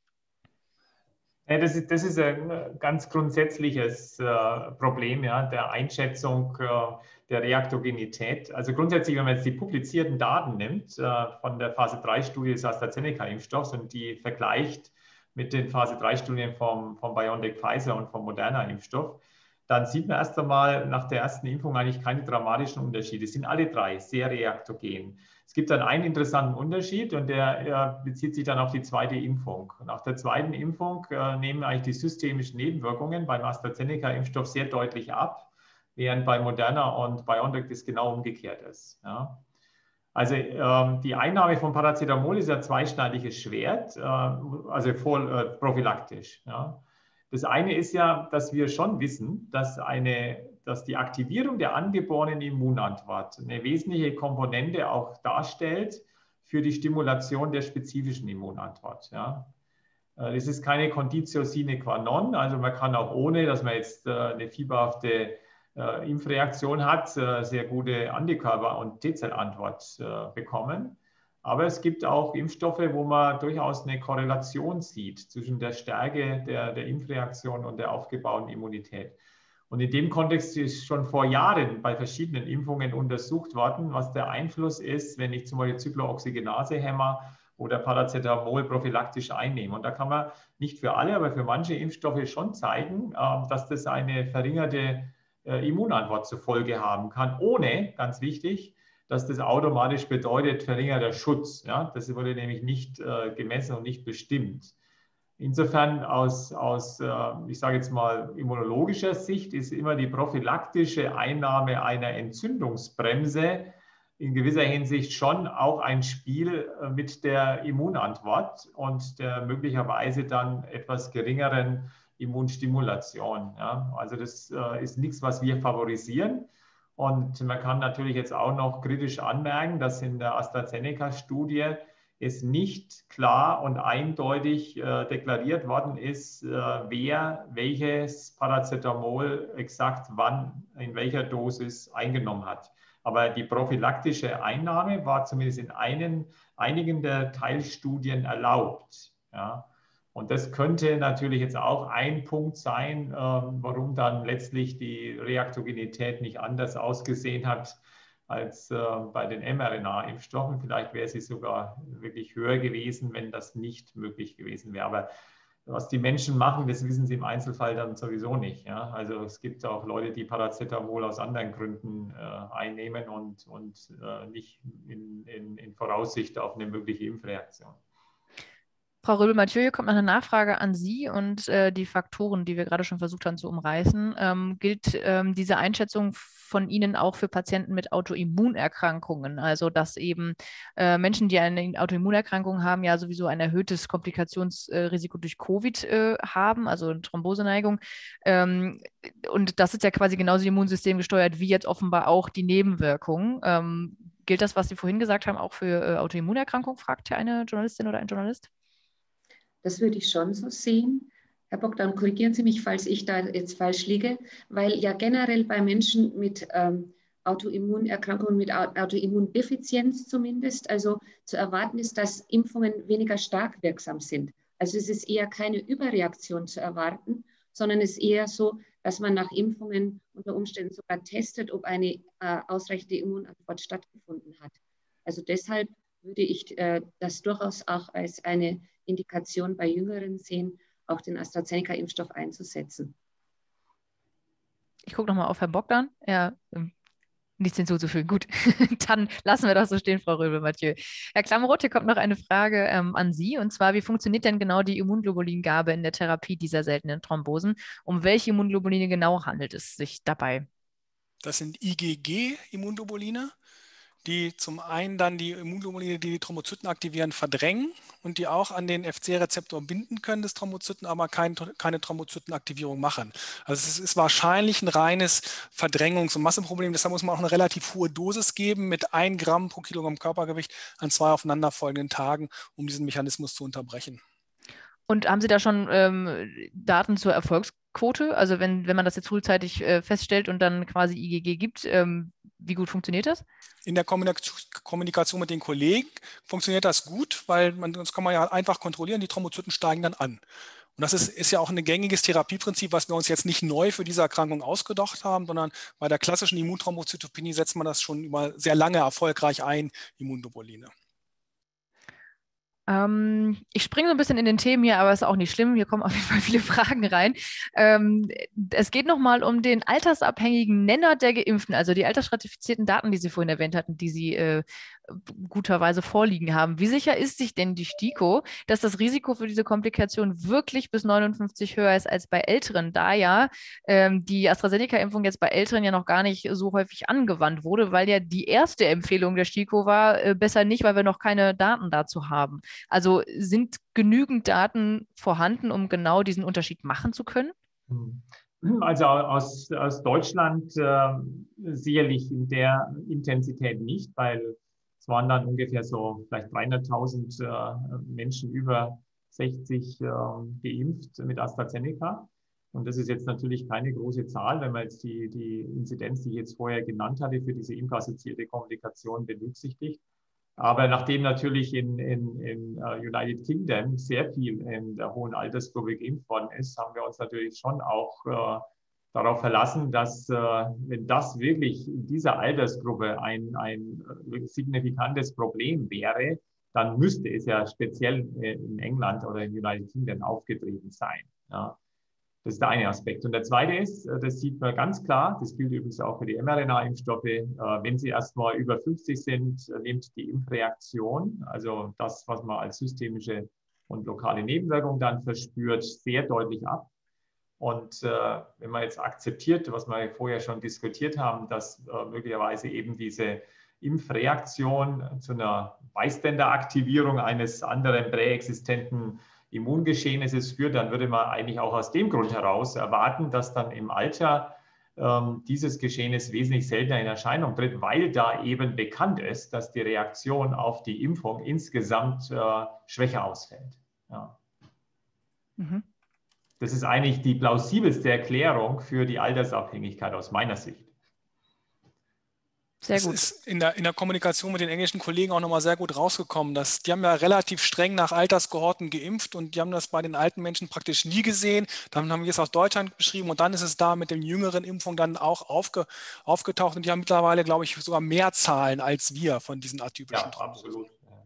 Ja, das ist, das ist ein ganz grundsätzliches äh, Problem, ja, der Einschätzung äh, der Reaktogenität. Also grundsätzlich, wenn man jetzt die publizierten Daten nimmt äh, von der Phase drei Studie des AstraZeneca-Impfstoffs und die vergleicht mit den Phase drei Studien vom, vom BioNTech Pfizer und vom Moderna-Impfstoff, dann sieht man erst einmal nach der ersten Impfung eigentlich keine dramatischen Unterschiede. Es sind alle drei sehr reaktogen. Es gibt dann einen interessanten Unterschied, und der äh, bezieht sich dann auf die zweite Impfung. Nach der zweiten Impfung äh, nehmen eigentlich die systemischen Nebenwirkungen beim AstraZeneca-Impfstoff sehr deutlich ab, während bei Moderna und BioNTech das genau umgekehrt ist. Ja. Also ähm, die Einnahme von Paracetamol ist ja ein zweischneidiges Schwert, äh, also voll äh, prophylaktisch. Ja. Das eine ist ja, dass wir schon wissen, dass, eine, dass die Aktivierung der angeborenen Immunantwort eine wesentliche Komponente auch darstellt für die Stimulation der spezifischen Immunantwort. Ja. Das ist keine Conditio sine qua non, also man kann auch ohne, dass man jetzt eine fieberhafte Impfreaktion hat, sehr gute Antikörper- und T-Zellantwort bekommen. Aber es gibt auch Impfstoffe, wo man durchaus eine Korrelation sieht zwischen der Stärke der, der Impfreaktion und der aufgebauten Immunität. Und in dem Kontext ist schon vor Jahren bei verschiedenen Impfungen untersucht worden, was der Einfluss ist, wenn ich zum Beispiel Cyclooxygenase-Hämmer oder Paracetamol prophylaktisch einnehme. Und da kann man nicht für alle, aber für manche Impfstoffe schon zeigen, dass das eine verringerte Immunantwort zur Folge haben kann, ohne, ganz wichtig, dass das automatisch bedeutet verringerter Schutz. Ja? Das wurde nämlich nicht äh, gemessen und nicht bestimmt. Insofern aus, aus äh, ich sage jetzt mal, immunologischer Sicht ist immer die prophylaktische Einnahme einer Entzündungsbremse in gewisser Hinsicht schon auch ein Spiel mit der Immunantwort und der möglicherweise dann etwas geringeren Immunstimulation. Ja? Also das äh, ist nichts, was wir favorisieren. Und man kann natürlich jetzt auch noch kritisch anmerken, dass in der AstraZeneca-Studie es nicht klar und eindeutig äh, deklariert worden ist, äh, wer welches Paracetamol exakt wann in welcher Dosis eingenommen hat. Aber die prophylaktische Einnahme war zumindest in einen, einigen der Teilstudien erlaubt. Ja. Und das könnte natürlich jetzt auch ein Punkt sein, warum dann letztlich die Reaktogenität nicht anders ausgesehen hat als bei den mRNA-Impfstoffen. Vielleicht wäre sie sogar wirklich höher gewesen, wenn das nicht möglich gewesen wäre. Aber was die Menschen machen, das wissen sie im Einzelfall dann sowieso nicht. Ja? Also es gibt auch Leute, die Paracetamol aus anderen Gründen äh, einnehmen und, und äh, nicht in, in, in Voraussicht auf eine mögliche Impfreaktion. Frau Röbel-Mathieu, hier kommt noch eine Nachfrage an Sie und äh, die Faktoren, die wir gerade schon versucht haben zu umreißen. Ähm, gilt ähm, diese Einschätzung von Ihnen auch für Patienten mit Autoimmunerkrankungen? Also, dass eben äh, Menschen, die eine Autoimmunerkrankung haben, ja sowieso ein erhöhtes Komplikationsrisiko durch Covid äh, haben, also eine Thromboseneigung. Ähm, und das ist ja quasi genauso Immunsystem gesteuert wie jetzt offenbar auch die Nebenwirkungen. Ähm, gilt das, was Sie vorhin gesagt haben, auch für äh, Autoimmunerkrankungen, fragt hier eine Journalistin oder ein Journalist? Das würde ich schon so sehen. Herr Bogdan, korrigieren Sie mich, falls ich da jetzt falsch liege, weil ja generell bei Menschen mit ähm, Autoimmunerkrankungen, mit Autoimmundefizienz zumindest, also zu erwarten ist, dass Impfungen weniger stark wirksam sind. Also es ist eher keine Überreaktion zu erwarten, sondern es ist eher so, dass man nach Impfungen unter Umständen sogar testet, ob eine äh, ausreichende Immunantwort stattgefunden hat. Also deshalb würde ich äh, das durchaus auch als eine Indikation bei Jüngeren sehen, auch den AstraZeneca-Impfstoff einzusetzen. Ich gucke nochmal auf Herrn Bogdan. Ja, nichts hinzuzufügen. Gut, dann lassen wir das so stehen, Frau Röbel-Mathieu. Herr Klamroth, hier kommt noch eine Frage ähm, an Sie. Und zwar, wie funktioniert denn genau die Immunglobulingabe in der Therapie dieser seltenen Thrombosen? Um welche Immunglobuline genau handelt es sich dabei? Das sind I G G-Immunglobuline, die zum einen dann die Immunglobuline, die die Thrombozyten aktivieren, verdrängen und die auch an den F C-Rezeptor binden können des Thrombozyten, aber kein, keine Thrombozytenaktivierung machen. Also es ist wahrscheinlich ein reines Verdrängungs- und Massenproblem. Deshalb muss man auch eine relativ hohe Dosis geben mit ein Gramm pro Kilogramm Körpergewicht an zwei aufeinanderfolgenden Tagen, um diesen Mechanismus zu unterbrechen. Und haben Sie da schon ähm, Daten zur Erfolgsquote? Also wenn, wenn man das jetzt frühzeitig äh, feststellt und dann quasi I G G gibt, ähm, wie gut funktioniert das? In der Kommunikation mit den Kollegen funktioniert das gut, weil man, das kann man ja einfach kontrollieren, die Thrombozyten steigen dann an. Und das ist, ist ja auch ein gängiges Therapieprinzip, was wir uns jetzt nicht neu für diese Erkrankung ausgedacht haben, sondern bei der klassischen Immunthrombozytopenie setzt man das schon über sehr lange erfolgreich ein, Immunglobuline. Ähm, ich springe so ein bisschen in den Themen hier, aber ist auch nicht schlimm. Hier kommen auf jeden Fall viele Fragen rein. Ähm, es geht nochmal um den altersabhängigen Nenner der Geimpften, also die altersstratifizierten Daten, die Sie vorhin erwähnt hatten, die Sie äh, guterweise vorliegen haben. Wie sicher ist sich denn die STIKO, dass das Risiko für diese Komplikation wirklich bis neunundfünfzig höher ist als bei Älteren, da ja ähm, die AstraZeneca-Impfung jetzt bei Älteren ja noch gar nicht so häufig angewandt wurde, weil ja die erste Empfehlung der STIKO war, äh, besser nicht, weil wir noch keine Daten dazu haben. Also sind genügend Daten vorhanden, um genau diesen Unterschied machen zu können? Also aus, aus Deutschland äh, sicherlich in der Intensität nicht, weil es waren dann ungefähr so vielleicht dreihunderttausend äh, Menschen über sechzig äh, geimpft mit AstraZeneca. Und das ist jetzt natürlich keine große Zahl, wenn man jetzt die, die Inzidenz, die ich jetzt vorher genannt hatte, für diese impfassoziierte Kommunikation berücksichtigt. Aber nachdem natürlich in, in, in uh, United Kingdom sehr viel in der hohen Altersgruppe geimpft worden ist, haben wir uns natürlich schon auch äh, darauf verlassen, dass äh, wenn das wirklich in dieser Altersgruppe ein, ein signifikantes Problem wäre, dann müsste es ja speziell in England oder in United Kingdom aufgetreten sein. Ja. Das ist der eine Aspekt. Und der zweite ist, das sieht man ganz klar, das gilt übrigens auch für die mRNA-Impfstoffe, wenn sie erstmal über fünfzig sind, nimmt die Impfreaktion, also das, was man als systemische und lokale Nebenwirkung dann verspürt, sehr deutlich ab. Und äh, wenn man jetzt akzeptiert, was wir vorher schon diskutiert haben, dass äh, möglicherweise eben diese Impfreaktion zu einer Bystander-Aktivierung eines anderen präexistenten Immungeschehnisses führt, dann würde man eigentlich auch aus dem Grund heraus erwarten, dass dann im Alter ähm, dieses Geschehnis wesentlich seltener in Erscheinung tritt, weil da eben bekannt ist, dass die Reaktion auf die Impfung insgesamt äh, schwächer ausfällt. Ja. Mhm. Das ist eigentlich die plausibelste Erklärung für die Altersabhängigkeit aus meiner Sicht. Sehr das gut. ist in der, in der Kommunikation mit den englischen Kollegen auch nochmal sehr gut rausgekommen. Dass, die haben ja relativ streng nach Alterskohorten geimpft und die haben das bei den alten Menschen praktisch nie gesehen. Dann haben wir es aus Deutschland beschrieben und dann ist es da mit den jüngeren Impfungen dann auch aufge, aufgetaucht und die haben mittlerweile, glaube ich, sogar mehr Zahlen als wir von diesen atypischen Ja, Thrombosen. absolut.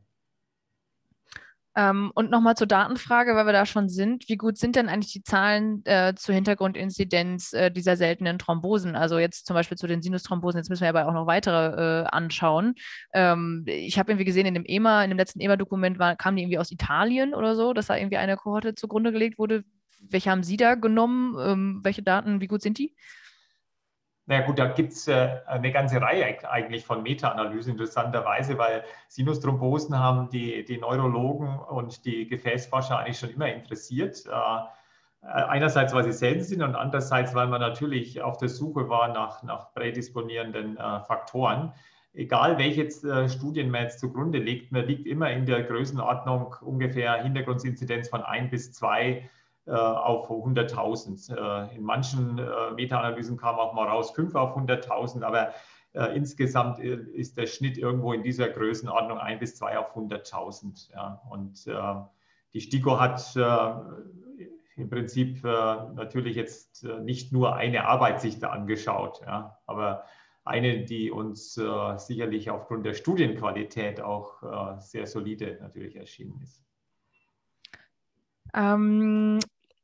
Ähm, und nochmal zur Datenfrage, weil wir da schon sind. Wie gut sind denn eigentlich die Zahlen äh, zur Hintergrundinzidenz äh, dieser seltenen Thrombosen? Also jetzt zum Beispiel zu den Sinusthrombosen, jetzt müssen wir aber auch noch weitere äh, anschauen. Ähm, ich habe irgendwie gesehen, in dem E M A, in dem letzten E M A-Dokument kamen die irgendwie aus Italien oder so, dass da irgendwie eine Kohorte zugrunde gelegt wurde. Welche haben Sie da genommen? Ähm, welche Daten, wie gut sind die? Na gut, da gibt es äh, eine ganze Reihe eigentlich von Meta-Analysen, interessanterweise, weil Sinusthrombosen haben die, die Neurologen und die Gefäßforscher eigentlich schon immer interessiert. Äh, einerseits, weil sie selten sind und andererseits, weil man natürlich auf der Suche war nach, nach prädisponierenden äh, Faktoren. Egal, welche jetzt, äh, Studien man jetzt zugrunde legt, man liegt immer in der Größenordnung ungefähr Hintergrundinzidenz von ein bis zwei auf hunderttausend. In manchen Meta-Analysen kam auch mal raus fünf auf hunderttausend, aber äh, insgesamt ist der Schnitt irgendwo in dieser Größenordnung ein bis zwei auf hunderttausend. Ja. Und äh, die STIKO hat äh, im Prinzip äh, natürlich jetzt nicht nur eine Arbeit sich da angeschaut, ja, aber eine, die uns äh, sicherlich aufgrund der Studienqualität auch äh, sehr solide natürlich erschienen ist. Ähm,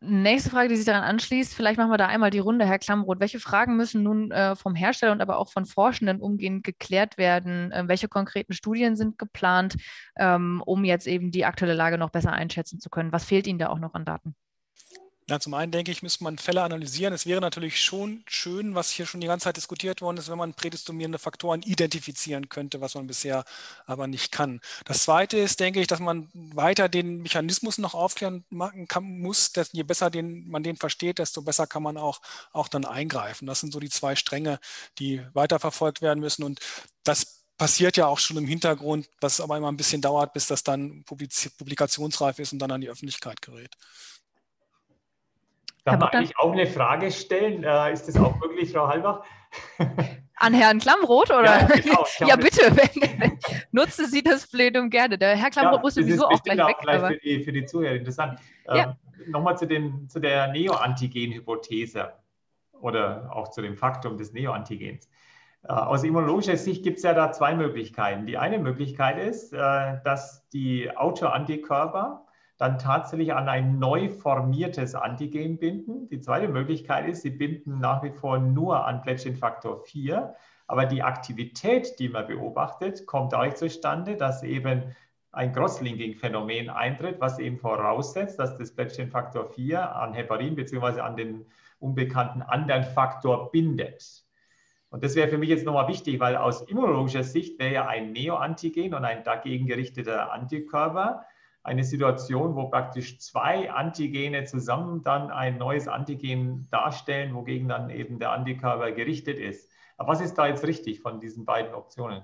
Nächste Frage, die sich daran anschließt, vielleicht machen wir da einmal die Runde, Herr Klamroth. Welche Fragen müssen nun äh, vom Hersteller und aber auch von Forschenden umgehend geklärt werden? Äh, welche konkreten Studien sind geplant, ähm, um jetzt eben die aktuelle Lage noch besser einschätzen zu können? Was fehlt Ihnen da auch noch an Daten? Ja, zum einen denke ich, müsste man Fälle analysieren. Es wäre natürlich schon schön, was hier schon die ganze Zeit diskutiert worden ist, wenn man prädisponierende Faktoren identifizieren könnte, was man bisher aber nicht kann. Das Zweite ist, denke ich, dass man weiter den Mechanismus noch aufklären kann, muss. Dass je besser den, man den versteht, desto besser kann man auch, auch dann eingreifen. Das sind so die zwei Stränge, die weiterverfolgt werden müssen. Und das passiert ja auch schon im Hintergrund, was aber immer ein bisschen dauert, bis das dann publikationsreif ist und dann an die Öffentlichkeit gerät. Darf man eigentlich auch eine Frage stellen? Äh, ist das auch möglich, Frau Halbach? An Herrn Klamroth, oder? Ja, genau. Ja, bitte. Nutzen Sie das Plädoum gerne. Der Herr Klamroth ja, muss sowieso auch gleich auch weg. Vielleicht für die, für die Zuhörer interessant. Ja. Ähm, Nochmal zu, den, zu der Neoantigen-Hypothese oder auch zu dem Faktum des Neoantigens. Äh, aus immunologischer Sicht gibt es ja da zwei Möglichkeiten. Die eine Möglichkeit ist, äh, dass die Autoantikörper dann tatsächlich an ein neu formiertes Antigen binden. Die zweite Möglichkeit ist, sie binden nach wie vor nur an Plättchenfaktor vier, aber die Aktivität, die man beobachtet, kommt dadurch zustande, dass eben ein Cross-Linking-Phänomen eintritt, was eben voraussetzt, dass das Plättchenfaktor vier an Heparin bzw. an den unbekannten anderen Faktor bindet. Und das wäre für mich jetzt nochmal wichtig, weil aus immunologischer Sicht wäre ja ein Neoantigen und ein dagegen gerichteter Antikörper eine Situation, wo praktisch zwei Antigene zusammen dann ein neues Antigen darstellen, wogegen dann eben der Antikörper gerichtet ist. Aber was ist da jetzt richtig von diesen beiden Optionen?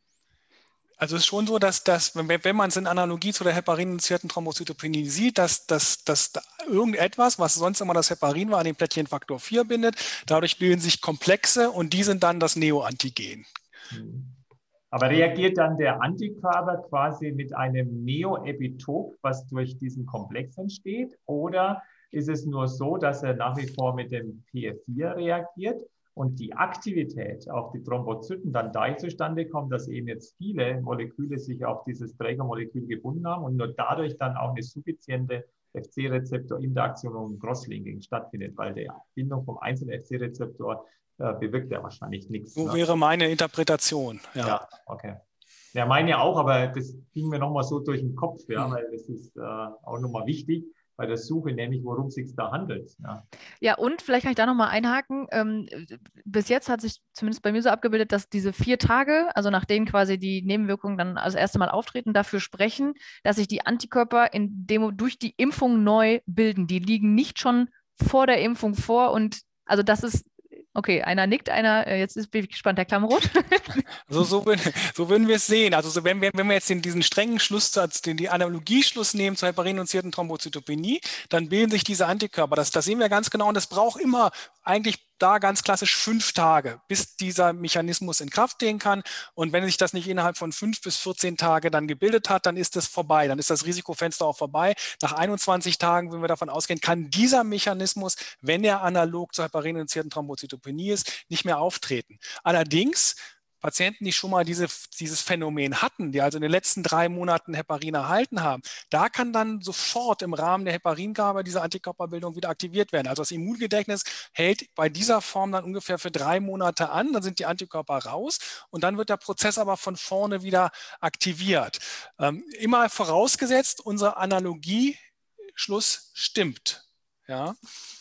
Also es ist schon so, dass, dass wenn, wenn man es in Analogie zu der heparin-induzierten Thrombozytopenie sieht, dass, dass, dass da irgendetwas, was sonst immer das Heparin war, an den Plättchenfaktor vier bindet. Dadurch bilden sich Komplexe und die sind dann das Neoantigen. Hm. Aber reagiert dann der Antikörper quasi mit einem Neoepitop, was durch diesen Komplex entsteht? Oder ist es nur so, dass er nach wie vor mit dem P F vier reagiert und die Aktivität auf die Thrombozyten dann dadurch zustande kommt, dass eben jetzt viele Moleküle sich auf dieses Trägermolekül gebunden haben und nur dadurch dann auch eine suffiziente F C-Rezeptor-Interaktion und Crosslinking stattfindet, weil die Bindung vom einzelnen F C-Rezeptor äh, bewirkt ja wahrscheinlich nichts. So ne? wäre meine Interpretation. Ja, ja okay. Ja, meine auch, aber das ging mir nochmal so durch den Kopf, ja, weil das ist äh, auch nochmal wichtig bei der Suche, nämlich worum es sich da handelt. Ja. Ja, und vielleicht kann ich da nochmal einhaken. Ähm, bis jetzt hat sich zumindest bei mir so abgebildet, dass diese vier Tage, also nach denen quasi die Nebenwirkungen dann das erste Mal auftreten, dafür sprechen, dass sich die Antikörper in dem, durch die Impfung neu bilden. Die liegen nicht schon vor der Impfung vor und also das ist okay, einer nickt, einer, jetzt ist, bin ich gespannt, Herr Klamroth. Also so, so würden wir es sehen. Also so, wenn, wir, wenn wir jetzt den, diesen strengen Schlusssatz, den die Analogieschluss nehmen zur heparin-induzierten Thrombozytopenie, dann bilden sich diese Antikörper. Das, das sehen wir ganz genau und das braucht immer eigentlich da ganz klassisch fünf Tage, bis dieser Mechanismus in Kraft gehen kann. Und wenn sich das nicht innerhalb von fünf bis vierzehn Tage dann gebildet hat, dann ist das vorbei. Dann ist das Risikofenster auch vorbei. Nach einundzwanzig Tagen, wenn wir davon ausgehen, kann dieser Mechanismus, wenn er analog zur heparin-induzierten Thrombozytopenie ist, nicht mehr auftreten. Allerdings Patienten, die schon mal diese, dieses Phänomen hatten, die also in den letzten drei Monaten Heparin erhalten haben, da kann dann sofort im Rahmen der Heparingabe diese Antikörperbildung wieder aktiviert werden. Also das Immungedächtnis hält bei dieser Form dann ungefähr für drei Monate an, dann sind die Antikörper raus und dann wird der Prozess aber von vorne wieder aktiviert. Ähm, immer vorausgesetzt, unser Analogieschluss stimmt. Ja.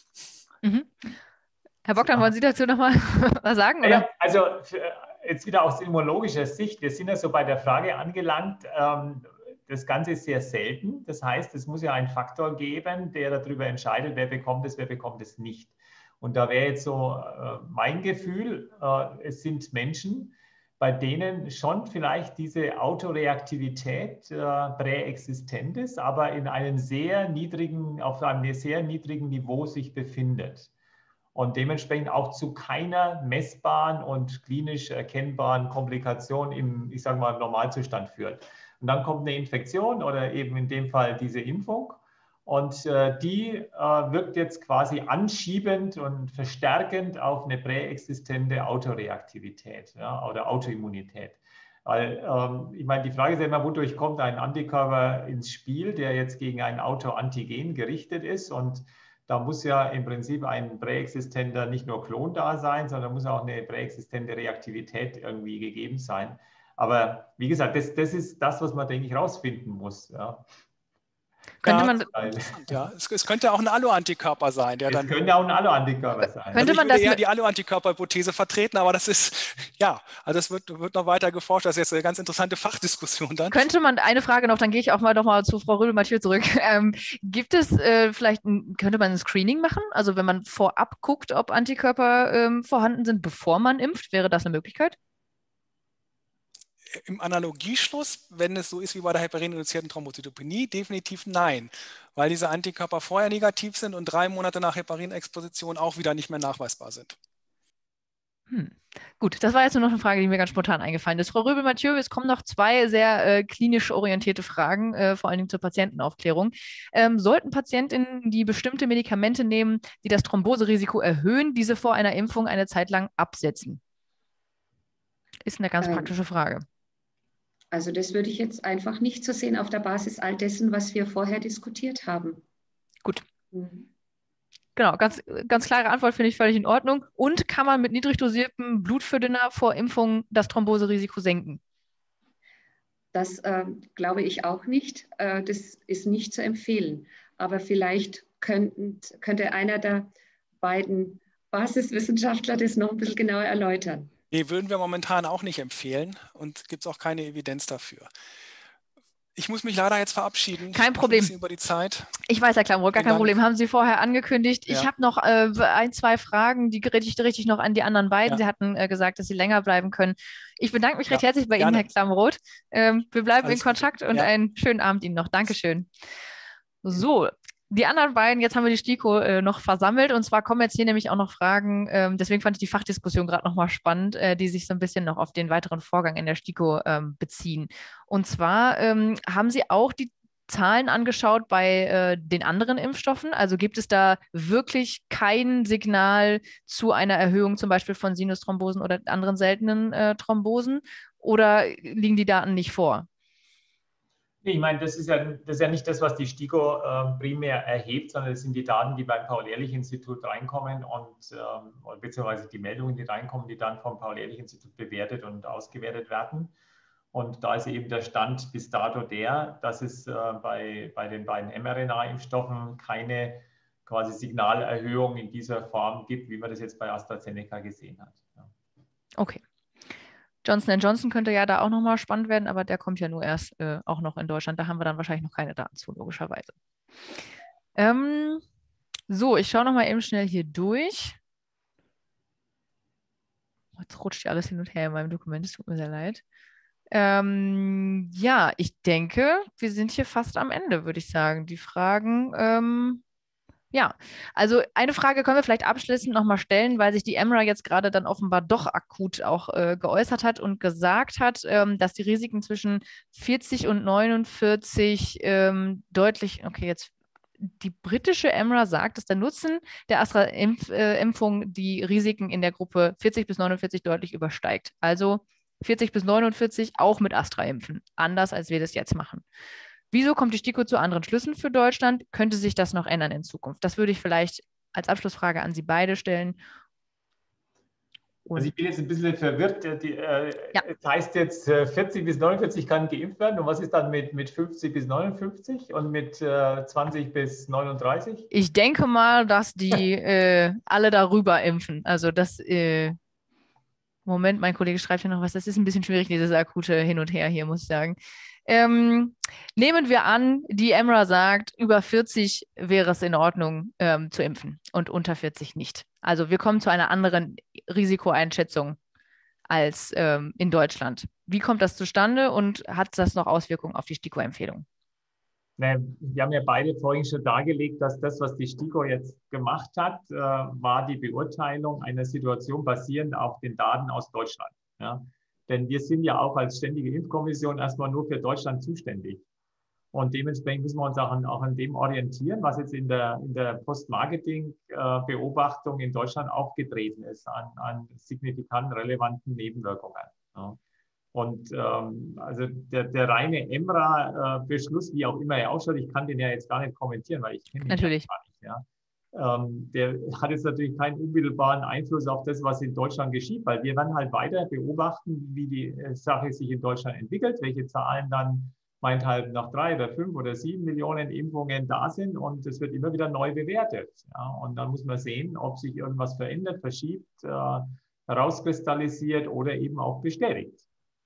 Mhm. Herr Bogdan, wollen Sie dazu nochmal was sagen? Oder? Ja, also für, jetzt wieder aus immunologischer Sicht, wir sind ja so bei der Frage angelangt, ähm, das Ganze ist sehr selten. Das heißt, es muss ja einen Faktor geben, der darüber entscheidet, wer bekommt es, wer bekommt es nicht. Und da wäre jetzt so äh, mein Gefühl, äh, es sind Menschen, bei denen schon vielleicht diese Autoreaktivität äh, präexistent ist, aber in einem sehr niedrigen, auf einem sehr niedrigen Niveau sich befindet. Und dementsprechend auch zu keiner messbaren und klinisch erkennbaren Komplikation im, ich sage mal, Normalzustand führt. Und dann kommt eine Infektion oder eben in dem Fall diese Impfung und äh, die äh, wirkt jetzt quasi anschiebend und verstärkend auf eine präexistente Autoreaktivität, ja, oder Autoimmunität. Weil, ähm, ich meine, die Frage ist ja immer, wodurch kommt ein Antikörper ins Spiel, der jetzt gegen ein Autoantigen gerichtet ist und da muss ja im Prinzip ein präexistenter nicht nur Klon da sein, sondern muss auch eine präexistente Reaktivität irgendwie gegeben sein. Aber wie gesagt, das, das ist das, was man, denke ich, rausfinden muss. Ja. Könnte Ja, man, ja. Es, es könnte auch ein Alu-Antikörper sein. Der es dann, könnte auch ein Alu-Antikörper sein. Könnte also ich man würde das eher mit- die Alu-Antikörper-Hypothese vertreten, aber das ist, ja, also das wird, wird noch weiter geforscht. Das ist jetzt eine ganz interessante Fachdiskussion dann. könnte man, eine Frage noch, dann gehe ich auch mal noch mal zu Frau Rödel-Mathieu zurück. Ähm, gibt es äh, vielleicht, ein, könnte man ein Screening machen? Also wenn man vorab guckt, ob Antikörper ähm, vorhanden sind, bevor man impft, wäre das eine Möglichkeit? Im Analogieschluss, wenn es so ist wie bei der heparin-induzierten Thrombozytopenie, definitiv nein, weil diese Antikörper vorher negativ sind und drei Monate nach Heparin-Exposition auch wieder nicht mehr nachweisbar sind. Hm. Gut, das war jetzt nur noch eine Frage, die mir ganz spontan eingefallen ist. Frau Röbel-Mathieu, es kommen noch zwei sehr äh, klinisch orientierte Fragen, äh, vor allen Dingen zur Patientenaufklärung. Ähm, sollten Patientinnen, die bestimmte Medikamente nehmen, die das Thromboserisiko erhöhen, diese vor einer Impfung eine Zeit lang absetzen? Ist eine ganz Ähm, praktische Frage. Also das würde ich jetzt einfach nicht so sehen auf der Basis all dessen, was wir vorher diskutiert haben. Gut. Mhm. Genau, ganz, ganz klare Antwort, finde ich völlig in Ordnung. Und kann man mit niedrig dosiertem Blutverdünner vor Impfung das Thromboserisiko senken? Das äh, glaube ich auch nicht. Äh, das ist nicht zu empfehlen. Aber vielleicht könnten, könnte einer der beiden Basiswissenschaftler das noch ein bisschen genauer erläutern. Nee, würden wir momentan auch nicht empfehlen und gibt es auch keine Evidenz dafür. Ich muss mich leider jetzt verabschieden. Kein Ich bin Problem. ein bisschen über die Zeit. Ich weiß, Herr Klamroth, gar Vielen kein Dank. Problem. Haben Sie vorher angekündigt. Ich Ja. habe noch äh, ein, zwei Fragen, die richte ich noch an die anderen beiden. Ja. Sie hatten äh, gesagt, dass Sie länger bleiben können. Ich bedanke mich Ja, recht herzlich bei gerne. Ihnen, Herr Klamroth. Ähm, wir bleiben Alles in Kontakt Gute. und Ja. einen schönen Abend Ihnen noch. Dankeschön. So, die anderen beiden, jetzt haben wir die STIKO äh, noch versammelt und zwar kommen jetzt hier nämlich auch noch Fragen, ähm, deswegen fand ich die Fachdiskussion gerade nochmal spannend, äh, die sich so ein bisschen noch auf den weiteren Vorgang in der STIKO ähm, beziehen. Und zwar ähm, haben Sie auch die Zahlen angeschaut bei äh, den anderen Impfstoffen? Also gibt es da wirklich kein Signal zu einer Erhöhung zum Beispiel von Sinusthrombosen oder anderen seltenen äh, Thrombosen oder liegen die Daten nicht vor? Ich meine, das ist ja, das ist ja nicht das, was die STIKO äh, primär erhebt, sondern das sind die Daten, die beim Paul-Ehrlich-Institut reinkommen und ähm, beziehungsweise die Meldungen, die reinkommen, die dann vom Paul-Ehrlich-Institut bewertet und ausgewertet werden. Und da ist eben der Stand bis dato der, dass es äh, bei, bei den beiden mRNA-Impfstoffen keine quasi Signalerhöhung in dieser Form gibt, wie man das jetzt bei AstraZeneca gesehen hat. Ja. Okay. Johnson and Johnson könnte ja da auch nochmal spannend werden, aber der kommt ja nur erst äh, auch noch in Deutschland. Da haben wir dann wahrscheinlich noch keine Daten zu, logischerweise. Ähm, so, ich schaue nochmal eben schnell hier durch. Jetzt rutscht ja alles hin und her in meinem Dokument, es tut mir sehr leid. Ähm, ja, ich denke, wir sind hier fast am Ende, würde ich sagen. Die Fragen, ähm, ja, also eine Frage können wir vielleicht abschließend nochmal stellen, weil sich die EMRA jetzt gerade dann offenbar doch akut auch äh, geäußert hat und gesagt hat, ähm, dass die Risiken zwischen vierzig und neunundvierzig ähm, deutlich, okay, jetzt die britische EMRA sagt, dass der Nutzen der Astra-Impfung äh, die Risiken in der Gruppe vierzig bis neunundvierzig deutlich übersteigt. Also vierzig bis neunundvierzig auch mit Astra impfen, anders als wir das jetzt machen. Wieso kommt die STIKO zu anderen Schlüssen für Deutschland? Könnte sich das noch ändern in Zukunft? Das würde ich vielleicht als Abschlussfrage an Sie beide stellen. Und also ich bin jetzt ein bisschen verwirrt. Die, äh, ja. Das heißt jetzt, vierzig bis neunundvierzig kann geimpft werden. Und was ist dann mit, mit fünfzig bis neunundfünfzig und mit äh, zwanzig bis neununddreißig? Ich denke mal, dass die äh, alle darüber impfen. Also das, äh, Moment, mein Kollege schreibt hier noch was. Das ist ein bisschen schwierig, dieses akute Hin und Her hier, muss ich sagen. Ähm, nehmen wir an, die EMRA sagt, über vierzig wäre es in Ordnung ähm, zu impfen und unter vierzig nicht. Also wir kommen zu einer anderen Risikoeinschätzung als ähm, in Deutschland. Wie kommt das zustande und hat das noch Auswirkungen auf die STIKO-Empfehlung? Wir haben ja beide vorhin schon dargelegt, dass das, was die STIKO jetzt gemacht hat, äh, war die Beurteilung einer Situation basierend auf den Daten aus Deutschland. Ja? Denn wir sind ja auch als ständige Impfkommission erstmal nur für Deutschland zuständig. Und dementsprechend müssen wir uns auch an, auch an dem orientieren, was jetzt in der, in der Post-Marketing-Beobachtung in Deutschland aufgetreten ist an, an signifikant relevanten Nebenwirkungen. Ja. Und ähm, also der, der reine EMRA-Beschluss, wie auch immer er ausschaut, ich kann den ja jetzt gar nicht kommentieren, weil ich kenne ihn Natürlich. ja gar nicht. Ja. ähm, der hat jetzt natürlich keinen unmittelbaren Einfluss auf das, was in Deutschland geschieht, weil wir werden halt weiter beobachten, wie die Sache sich in Deutschland entwickelt, welche Zahlen dann meinethalb nach drei oder fünf oder sieben Millionen Impfungen da sind und es wird immer wieder neu bewertet. Ja, und dann muss man sehen, ob sich irgendwas verändert, verschiebt, äh, herauskristallisiert oder eben auch bestätigt.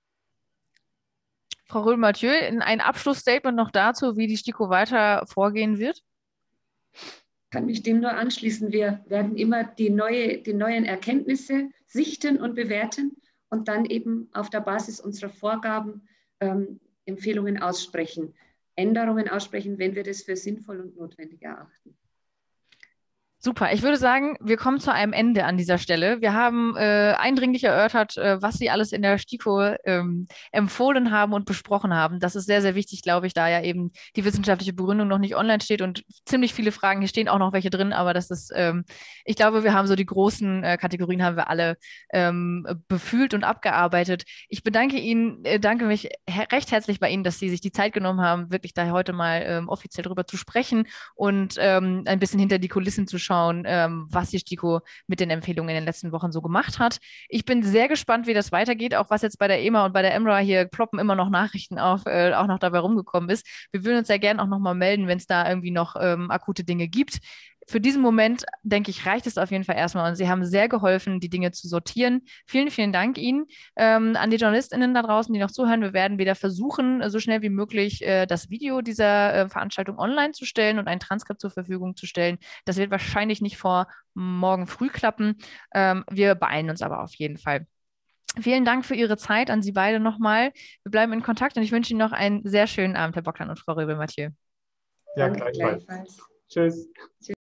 Frau Röhl-Mathieu, ein Abschlussstatement noch dazu, wie die STIKO weiter vorgehen wird? Ich kann mich dem nur anschließen. Wir werden immer die, neue, die neuen Erkenntnisse sichten und bewerten und dann eben auf der Basis unserer Vorgaben ähm, Empfehlungen aussprechen, Änderungen aussprechen, wenn wir das für sinnvoll und notwendig erachten. Super, ich würde sagen, wir kommen zu einem Ende an dieser Stelle. Wir haben äh, eindringlich erörtert, äh, was Sie alles in der STIKO ähm, empfohlen haben und besprochen haben. Das ist sehr, sehr wichtig, glaube ich, da ja eben die wissenschaftliche Begründung noch nicht online steht und ziemlich viele Fragen, hier stehen auch noch welche drin, aber das ist, ähm, ich glaube, wir haben so die großen äh, Kategorien haben wir alle ähm, befühlt und abgearbeitet. Ich bedanke Ihnen, äh, danke mich her recht herzlich bei Ihnen, dass Sie sich die Zeit genommen haben, wirklich da heute mal ähm, offiziell drüber zu sprechen und ähm, ein bisschen hinter die Kulissen zu schauen. Schauen, ähm, was die STIKO mit den Empfehlungen in den letzten Wochen so gemacht hat. Ich bin sehr gespannt, wie das weitergeht, auch was jetzt bei der E M A und bei der E M R A hier ploppen immer noch Nachrichten auf, äh, auch noch dabei rumgekommen ist. Wir würden uns sehr gerne auch nochmal melden, wenn es da irgendwie noch ähm, akute Dinge gibt. Für diesen Moment, denke ich, reicht es auf jeden Fall erstmal und Sie haben sehr geholfen, die Dinge zu sortieren. Vielen, vielen Dank Ihnen. Ähm, an die JournalistInnen da draußen, die noch zuhören. Wir werden wieder versuchen, so schnell wie möglich äh, das Video dieser äh, Veranstaltung online zu stellen und ein Transkript zur Verfügung zu stellen. Das wird wahrscheinlich nicht vor morgen früh klappen. Ähm, wir beeilen uns aber auf jeden Fall. Vielen Dank für Ihre Zeit an Sie beide nochmal. Wir bleiben in Kontakt und ich wünsche Ihnen noch einen sehr schönen Abend, Herr Bogdan und Frau Röhl-Mathieu. Ja, Danke, gleichfalls. gleichfalls. Tschüss.